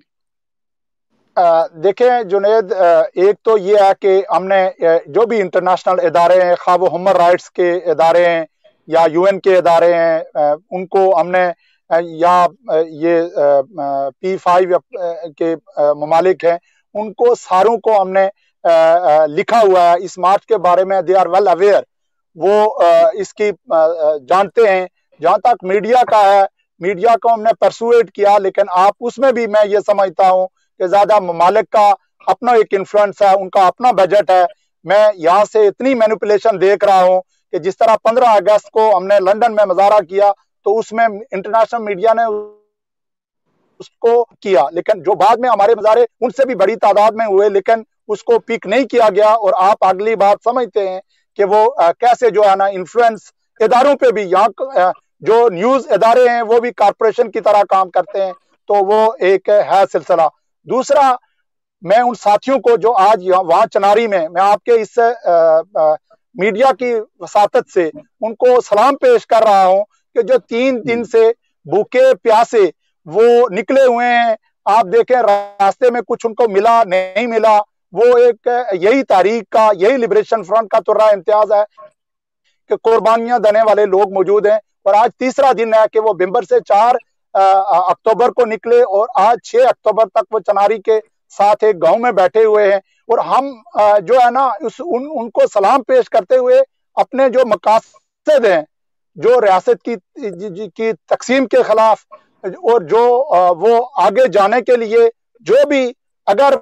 Speaker 3: देखें जुनेद, एक तो ये है कि हमने जो भी इंटरनेशनल इदारे हैं, खा वो ह्यूमन राइट्स के इदारे हैं या यूएन के इदारे हैं, उनको हमने या ये P5 के ममालिक हैं, उनको सारों को हमने लिखा हुआ है इस मार्च के बारे में। दे आर वेल अवेयर, वो इसकी जानते हैं। जहां तक मीडिया का है, मीडिया को हमने परसुएट किया, लेकिन आप उसमें भी मैं ये समझता हूँ कि ज्यादा ममालिक का अपना एक इन्फ्लुएंस है, उनका अपना बजट है। मैं यहाँ से इतनी मैनिपुलेशन देख रहा हूँ कि जिस तरह 15 अगस्त को हमने लंदन में मुजाहरा किया तो उसमें इंटरनेशनल मीडिया ने उसको किया, लेकिन जो बाद में हमारे मुजाहरे उनसे भी बड़ी तादाद में हुए, लेकिन उसको पिक नहीं किया गया। और आप अगली बात समझते हैं कि वो कैसे जो है ना इन्फ्लुएंस इदारों पे भी, यहाँ जो न्यूज इदारे हैं वो भी कारपोरेशन की तरह काम करते हैं, तो वो एक है सिलसिला। दूसरा, मैं उन साथियों को जो आज वहां चनारी में, मैं आपके इस मीडिया की वसातत से उनको सलाम पेश कर रहा हूं कि जो 3 दिन से भूखे प्यासे वो निकले हुए हैं। आप देखें रास्ते में कुछ उनको मिला नहीं मिला, वो एक यही तारीख का, यही लिबरेशन फ्रंट का तुर्रा इम्तियाज है कि कुर्बानियां देने वाले लोग मौजूद हैं। और आज तीसरा दिन है कि वो बिम्बर से 4 अक्टूबर को निकले और आज 6 अक्टूबर तक वो चनारी के साथ एक गांव में बैठे हुए हैं। और हम जो है ना उनको सलाम पेश करते हुए अपने जो मकासद हैं, जो रियासत की तकसीम के खिलाफ और जो वो आगे जाने के लिए जो भी अगर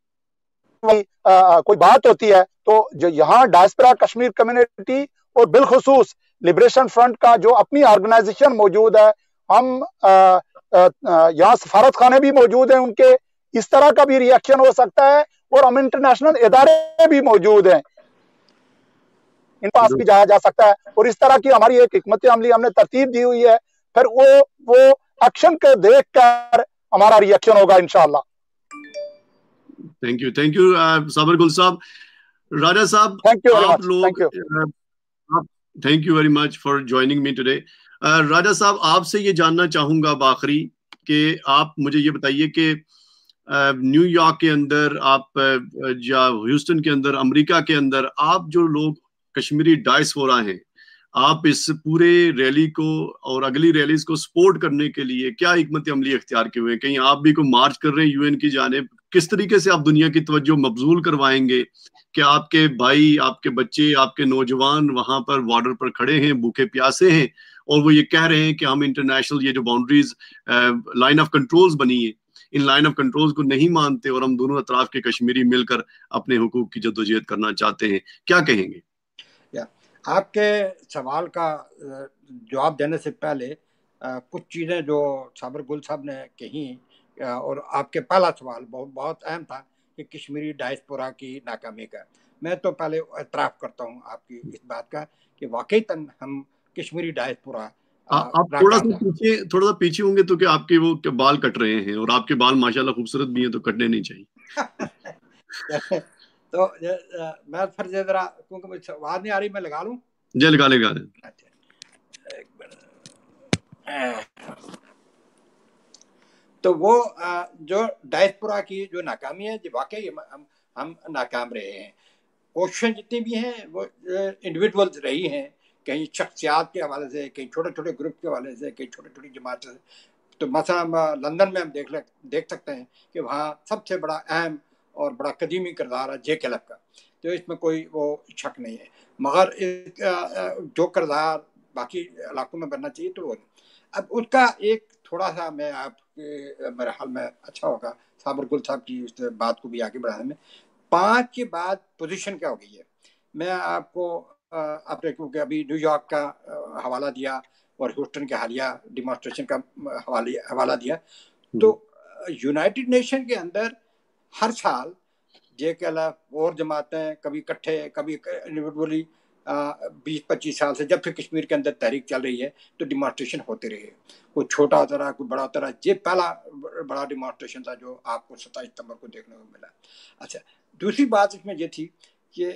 Speaker 3: कोई बात होती है तो जो यहाँ डायस्पोरा कश्मीर कम्युनिटी और बिलखुसूस लिबरेशन फ्रंट का जो अपनी ऑर्गेनाइजेशन मौजूद है, हम यहाँ सफारत खाने भी मौजूद हैं उनके, इस तरह का भी रिएक्शन हो सकता है। और हम इंटरनेशनल इदारे भी मौजूद हैं, इन पास भी जाया जा सकता है। और इस तरह की हमारी एक हिकमत अमली हमने तरतीब दी हुई है, फिर वो एक्शन को देख कर हमारा रिएक्शन होगा इंशाअल्लाह।
Speaker 2: थैंक यू साबर गुल साहब। राजा साहब,
Speaker 3: थैंक यू
Speaker 2: आप लोग, thank you very much for joining me today. Raja साहब, आपसे ये जानना चाहूंगा आखिरी कि आप मुझे ये बताइए कि न्यूयॉर्क के अंदर आप या ह्यूस्टन के अंदर, अमेरिका के अंदर, आप जो लोग कश्मीरी डायस्पोरा हैं, आप इस पूरे रैली को और अगली रैलीज को सपोर्ट करने के लिए क्या हिकमत अमली इख्तियार किए हुए हैं? कहीं आप भी कोई मार्च कर रहे हैं यूएन की जानिब? किस तरीके से आप दुनिया की तवज्जो मबजूल करवाएंगे कि आपके भाई, आपके बच्चे, आपके नौजवान वहां पर बॉर्डर पर खड़े हैं, भूखे प्यासे हैं, और वो ये कह रहे हैं कि हम इंटरनेशनल ये जो बाउंड्रीज, लाइन ऑफ कंट्रोल्स बनी है, इन लाइन ऑफ कंट्रोल्स को नहीं मानते और हम दोनों अतराफ के कश्मीरी मिलकर अपने हुकूक की जद्दोजहद करना चाहते हैं? क्या कहेंगे?
Speaker 1: आपके सवाल का जवाब देने से पहले कुछ चीज़ें जो साबर गुल साहब ने कही, और आपके पहला सवाल बहुत अहम था कि कश्मीरी डायस्पोरा की नाकामी का। मैं तो पहले एतराफ़ करता हूँ आपकी इस बात का कि वाकईतन हम कश्मीरी डायस्पोरा,
Speaker 2: आप थोड़ा सा पीछे होंगे तो क्या आपके वो बाल कट रहे हैं, और आपके बाल माशाल्लाह खूबसूरत भी हैं, तो कटने नहीं चाहिए।
Speaker 1: तो मैं फिर जरा, क्योंकि मुझे आवाज नहीं आ रही, मैं लगा लूं।
Speaker 2: जी, लगा लेगा।
Speaker 1: तो वो जो डायस्पोरा की जो नाकामी है, जो वाकई हम नाकाम रहे हैं। कोशिशें जितनी भी हैं वो इंडिविजुअल्स रही हैं, कहीं शख्सियात के हवाले से, कहीं छोटे छोटे ग्रुप के हवाले से, कहीं छोटी छोटी जमात से। तो मसला लंदन में हम देख सकते हैं कि वहाँ सबसे बड़ा अहम और बड़ा कदीमी किरदार है JKTV का, तो इसमें कोई वो शक नहीं है। मगर जो किरदार बाकी इलाकों में बनना चाहिए तो वो, अब उसका एक थोड़ा सा मैं आपके, मेरे हाल में अच्छा होगा साबर गुल साहब की उस बात को भी आगे बढ़ाने में। 5 के बाद पोजीशन क्या हो गई है, मैं आपको आपने क्योंकि अभी न्यूयॉर्क का हवाला दिया और ह्यूस्टन के हालिया डिमॉन्स्ट्रेशन का हवाला दिया, तो यूनाइटेड नेशन के अंदर हर साल JKTV और जमातें कभी इकट्ठे, कभी इंडिविजुअली 20-25 साल से, जब से कश्मीर के अंदर तहरीक चल रही है, तो डिमॉन्स्ट्रेशन होते रहे। कोई छोटा होता रहा, कोई बड़ा होता रहा। ये पहला बड़ा डिमॉन्स्ट्रेशन था जो आपको 27 सितंबर को देखने को मिला। अच्छा, दूसरी बात इसमें ये थी कि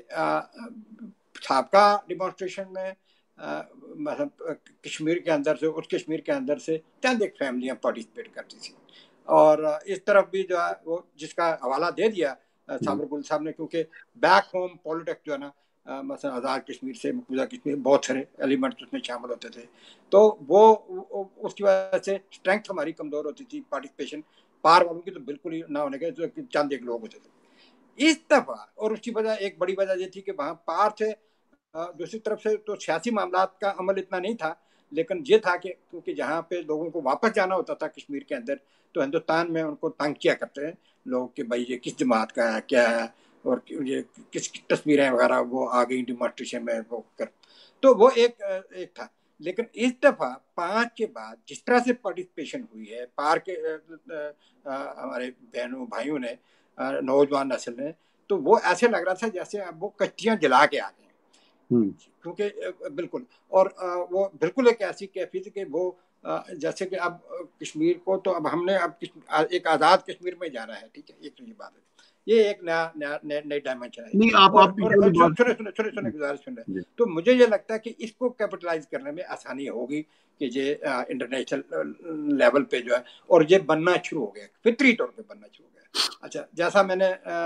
Speaker 1: साबका डिमॉन्स्ट्रेशन में मतलब कश्मीर के अंदर से, उस कश्मीर के अंदर से चंद एक फैमिलियाँ पार्टिसिपेट करती थी, और इस तरफ भी जो है वो जिसका हवाला दे दिया साबर गुल साहब ने, क्योंकि बैक होम पॉलिटिक्स जो है ना, मसलन आज़ाद कश्मीर से मकबूजा कश्मीर, बहुत सारे एलिमेंट्स उसमें शामिल होते थे, तो वो उसकी वजह से स्ट्रेंथ हमारी कमज़ोर होती थी। पार्टिसिपेशन पार वालों की तो बिल्कुल ही ना होने के, जो चंद एक लोग होते थे इस दफ़ा। और उसकी वजह, एक बड़ी वजह ये थी कि वहाँ पार से दूसरी तरफ से तो सियासी मामला का अमल इतना नहीं था, लेकिन ये था कि क्योंकि जहाँ पे लोगों को वापस जाना होता था कश्मीर के अंदर, तो हिंदुस्तान में उनको तंग किया करते हैं लोग कि भाई ये किस जमात का है, क्या है, और ये किस तस्वीरें वगैरह वो आ गई डिमॉन्स्ट्रेशन में वो कर। तो वो एक था। लेकिन इस दफ़ा 5 के बाद जिस तरह से पार्टिसिपेशन हुई है पार के हमारे बहनों भाइयों ने, नौजवान नस्ल ने, तो वो ऐसे लग रहा था जैसे अब वो कश्तियाँ जला के आ गए, क्योंकि बिल्कुल, और वो बिल्कुल एक ऐसी कैफियत कि वो जैसे कि अब कश्मीर को तो अब हमने अब एक आज़ाद कश्मीर में जाना है, ठीक है, एक तो ये बात है। یہ ایک نئی ڈائمینشن ہے.
Speaker 2: نہیں آپ
Speaker 1: سنے گزارش سن رہے. تو مجھے یہ لگتا ہے کہ اس کو کیپٹلائز کرنے میں آسانی ہوگی کہ یہ انٹرنیشنل لیول پہ جو ہے اور یہ بننا شروع ہو گیا, فطری طور پہ بننا شروع ہو گیا. اچھا, جیسا میں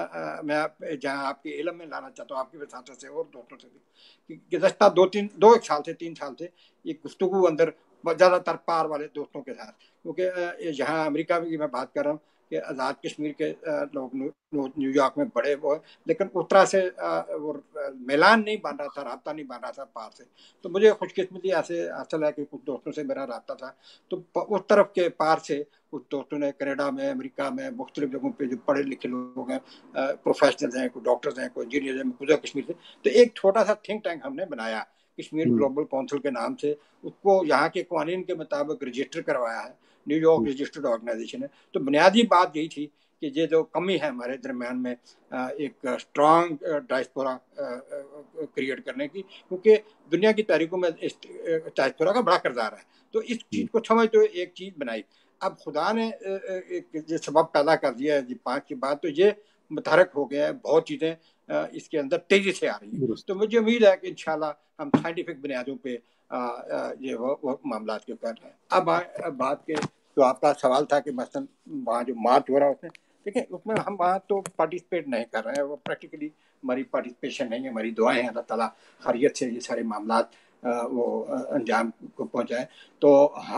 Speaker 1: جہاں آپ کے علم میں لانا چاہتا ہوں آپ کی وساطت سے اور دوستوں سے بھی, کہ گزشتہ 3 سال سے یہ گفتگو اندر زیادہ تر پار والے دوستوں کے ساتھ, کیونکہ یہاں امریکہ میں میں بات کر رہا ہوں کہ آزاد کشمیر کے لوگ نیو یارک میں بڑے وہ, لیکن اس طرح سے وہ میلان نہیں بن رہا تھا, رابطہ نہیں بن رہا تھا پار سے. تو مجھے خوش قسمتی ایسے حاصل ہے کہ کچھ دوستوں سے میرا رابطہ تھا, تو اس طرف کے پار سے کچھ دوستوں نے کینیڈا میں, امریکہ میں, مختلف جگہوں پہ جو پڑھے لکھے لوگ ہیں, پروفیشنلز ہیں, کوئی ڈاکٹرز ہیں, کوئی انجینئرز ہیں, گزر کشمیر سے, تو ایک چھوٹا سا تھنک ٹینک ہم نے بنایا کشمیر گلوبل کونسل کے نام سے. اس کو یہاں کے قوانین کے مطابق رجسٹر کروایا ہے, نیو یارک رجسٹرڈ آرگنائزیشن ہے. تو بنیادی بات یہی تھی کہ یہ جو کمی ہے ہمارے درمیان میں ایک اسٹرانگ ڈائسپورا کریٹ کرنے کی, کیونکہ دنیا کی تاریخوں میں اس ڈائسپورا کا بڑا کردار ہے. تو اس چیز کو سمجھتے ہوئے ایک چیز بنائی. اب خدا نے یہ سبب پیدا کر دیا ہے 5 کی بات, تو یہ متحرک ہو گیا ہے, بہت چیزیں اس کے اندر تیزی سے آ رہی ہیں. تو مجھے امید ہے کہ انشاءاللہ ہم سائنٹیفک بنیادوں پہ یہ وہ معاملات کے کر رہے ہیں. اب بات کے جو آپ کا سوال تھا کہ مثلا وہاں جو مارچ ہو رہا ہے اس میں, دیکھیں اس میں ہم وہاں تو پارٹیسپیٹ نہیں کر رہے ہیں, وہ پریکٹیکلی ہماری پارٹیسپیشن نہیں ہے. ہماری دعائیں ہیں اللہ تعالیٰ خیریت سے یہ سارے معاملات وہ انجام کو پہنچائے. تو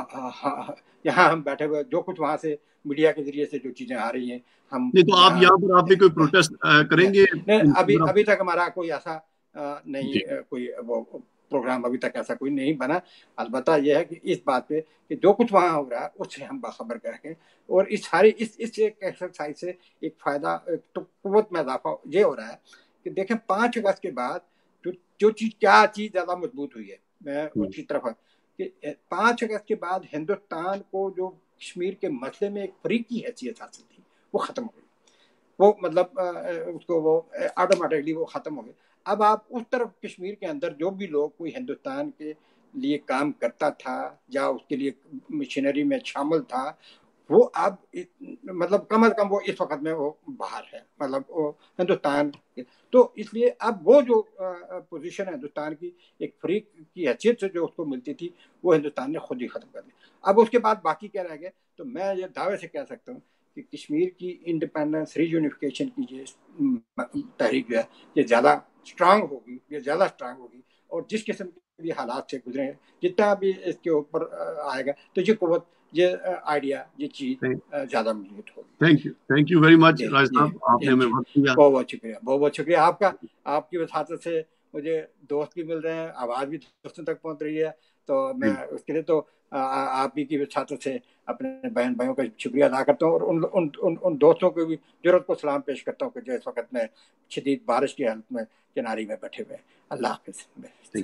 Speaker 1: یہاں ہم بیٹھے ہوئے جو کچھ وہاں سے میڈیا کے ذریعے سے جو چیزیں آ رہی ہیں ہم
Speaker 2: نہیں, تو آپ یہاں پر آپ کوئی پروٹیسٹ کریں گے؟
Speaker 1: ابھی تک ہمارا کوئی ایسا نہیں, کوئی وہ پروگرام ابھی تک ایسا کوئی نہیں بنا. البتہ یہ ہے کہ اس بات پہ کہ جو کچھ وہاں ہو رہا ہے اس سے ہم باخبر کریں, اور اس ساری اس ایکسرسائز سے ایک فائدہ قوت میں اضافہ یہ ہو رہا ہے کہ دیکھیں 5 اگست کے بعد جو کیا چیز زیادہ مضبوط ہوئی ہے. میں اس کی طرف کہ 5 اگست کے بعد ہندوستان کو جو کشمیر کے مسئلے میں ایک فریق کی حیثیت حاصل تھی وہ ختم ہو گئی. وہ مطلب اس کو وہ آٹومیٹکلی وہ ختم ہو گئے. اب آپ اس طرف کشمیر کے اندر جو بھی لوگ کوئی ہندوستان کے لیے کام کرتا تھا یا اس کے لیے مشینری میں شامل تھا, وہ اب مطلب کم از کم وہ اس وقت میں وہ باہر ہے, مطلب وہ ہندوستان. تو اس لیے اب وہ جو پوزیشن ہے ہندوستان کی ایک فریق کی حیثیت سے جو اس کو ملتی تھی وہ ہندوستان نے خود ہی ختم کر دی. اب اس کے بعد باقی کیا رہ گیا, تو میں یہ دعوے سے کہہ سکتا ہوں کہ کشمیر کی انڈیپینڈنس ری یونیفیکیشن کی یہ تحریک جو ہے یہ زیادہ اسٹرانگ ہوگی, اور جس قسم کے بھی حالات سے گزرے ہیں جتنا بھی اس کے اوپر آئے گا تو یہ قوت, یہ آئیڈیا, یہ چیز زیادہ مضبوط ہوگی.
Speaker 2: Thank you very much Raj صاحب, آپ نے ہمیں وقت دیا.
Speaker 1: بہت شکریہ, بہت شکریہ آپ کا. آپ کی وساطت سے مجھے دوست بھی مل رہے ہیں, آواز بھی دوستوں تک پہنچ رہی ہے, تو میں اس کے لیے تو آپ ہی کی وساطت سے اپنے بہن بھائیوں کا شکریہ ادا کرتا ہوں, اور ان دوستوں کو بھی ضرورت کو سلام پیش کرتا ہوں کہ جو اس وقت میں شدید بارش کی حالت میں کناری میں بیٹھے ہوئے. اللہ حافظ.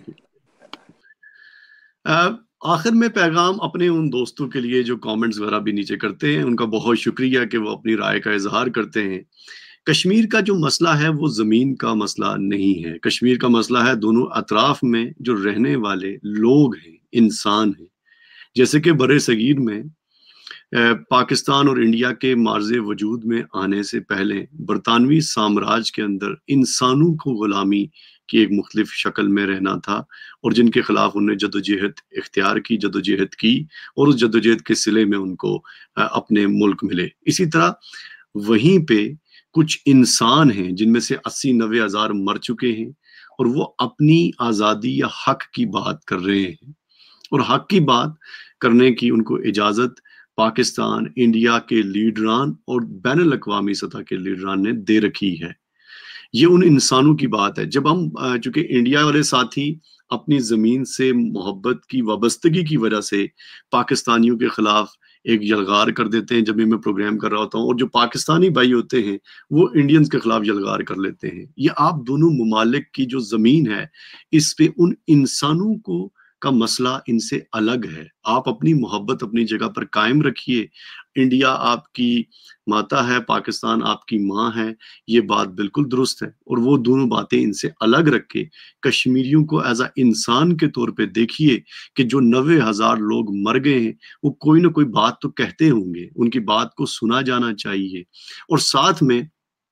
Speaker 2: آخر میں پیغام اپنے ان دوستوں کے لیے جو کامنٹس وغیرہ بھی نیچے کرتے ہیں, ان کا بہت شکریہ کہ وہ اپنی رائے کا اظہار کرتے ہیں. کشمیر کا جو مسئلہ ہے وہ زمین کا مسئلہ نہیں ہے. کشمیر کا مسئلہ ہے دونوں اطراف میں جو رہنے والے لوگ ہیں, انسان ہیں. جیسے کہ برِ صغیر میں پاکستان اور انڈیا کے مارز وجود میں آنے سے پہلے برطانوی سامراج کے اندر انسانوں کو غلامی کی ایک مختلف شکل میں رہنا تھا, اور جن کے خلاف انہوں نے جدوجہد اختیار کی, جدوجہد کی, اور اس جدوجہد کے صلے میں ان کو اپنے ملک ملے. اسی طرح وہیں پہ کچھ انسان ہیں جن میں سے 80-90 ہزار مر چکے ہیں, اور وہ اپنی آزادی یا حق کی بات کر رہے ہیں, اور حق کی بات کرنے کی ان کو اجازت پاکستان, انڈیا کے لیڈران اور بین الاقوامی سطح کے لیڈران نے دے رکھی ہے. یہ ان انسانوں کی بات ہے. جب ہم چونکہ انڈیا والے ساتھی اپنی زمین سے محبت کی وابستگی کی وجہ سے پاکستانیوں کے خلاف ایک یلغار کر دیتے ہیں جب میں پروگرام کر رہا ہوتا ہوں, اور جو پاکستانی بھائی ہوتے ہیں وہ انڈینز کے خلاف یلغار کر لیتے ہیں. یہ آپ دونوں ممالک کی جو زمین ہے اس پہ ان انسانوں کو کا مسئلہ ان سے الگ ہے. آپ اپنی محبت اپنی جگہ پر قائم رکھیے. انڈیا آپ کی ماتا ہے, پاکستان آپ کی ماں ہے, یہ بات بالکل درست ہے, اور وہ دونوں باتیں ان سے الگ رکھ کے کشمیریوں کو ایز اے انسان کے طور پہ دیکھیے کہ جو 90,000 لوگ مر گئے ہیں وہ کوئی نہ کوئی بات تو کہتے ہوں گے, ان کی بات کو سنا جانا چاہیے. اور ساتھ میں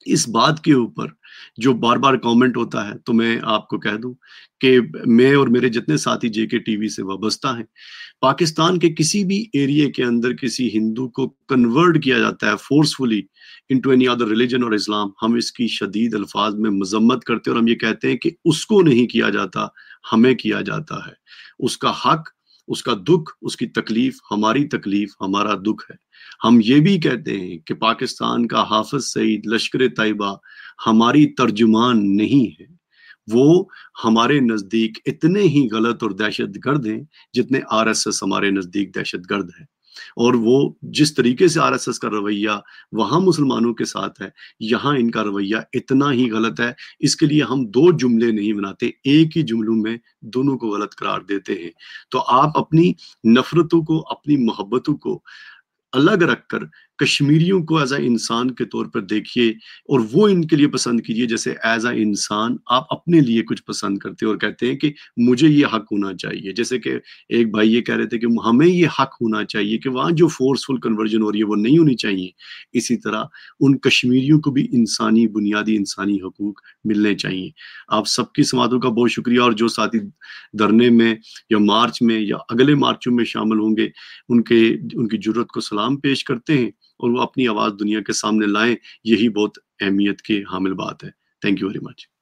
Speaker 2: اس بات کے اوپر جو بار بار کامنٹ ہوتا ہے، تو میں آپ کو کہہ دوں کہ میں اور میرے جتنے ساتھی جے کے ٹی وی سے وابستہ ہیں، پاکستان کے کسی بھی ایریے کے اندر کسی ہندو کو کنورٹ کیا جاتا ہے forcefully into any other religion اور اسلام، ہم اس کی شدید الفاظ میں مذمت کرتے ہیں، اور ہم یہ کہتے ہیں کہ اس کو نہیں کیا جاتا، ہمیں کیا جاتا ہے۔ اس کا حق، اس کا دکھ، اس کی تکلیف ہماری تکلیف، ہمارا دکھ ہے۔ ہم یہ بھی کہتے ہیں کہ پاکستان کا حافظ سعید، لشکر طیبہ ہماری ترجمان نہیں ہے، وہ ہمارے نزدیک اتنے ہی غلط اور دہشت گرد ہیں جتنے آر ایس ایس ہمارے نزدیک دہشت گرد ہے۔ اور وہ جس طریقے سے آر ایس ایس کا رویہ وہاں مسلمانوں کے ساتھ ہے، یہاں ان کا رویہ اتنا ہی غلط ہے۔ اس کے لیے ہم دو جملے نہیں بناتے، ایک ہی جملوں میں دونوں کو غلط قرار دیتے ہیں۔ تو آپ اپنی نفرتوں کو، اپنی محبتوں کو الگ رکھ کر کشمیریوں کو ایز اے انسان کے طور پر دیکھیے، اور وہ ان کے لیے پسند کیجیے جیسے ایز اے انسان آپ اپنے لیے کچھ پسند کرتے اور کہتے ہیں کہ مجھے یہ حق ہونا چاہیے۔ جیسے کہ ایک بھائی یہ کہہ رہے تھے کہ ہمیں یہ حق ہونا چاہیے کہ وہاں جو فورسفل کنورژن ہو رہی ہے وہ نہیں ہونی چاہیے، اسی طرح ان کشمیریوں کو بھی انسانی، بنیادی انسانی حقوق ملنے چاہیے۔ آپ سب کی سماعتوں کا بہت شکریہ، اور جو ساتھی دھرنے میں یا مارچ میں یا اگلے مارچوں میں شامل ہوں گے، ان کی جرت کو سلام پیش کرتے ہیں، اور وہ اپنی آواز دنیا کے سامنے لائیں، یہی بہت اہمیت کے حامل بات ہے۔ Thank you very much.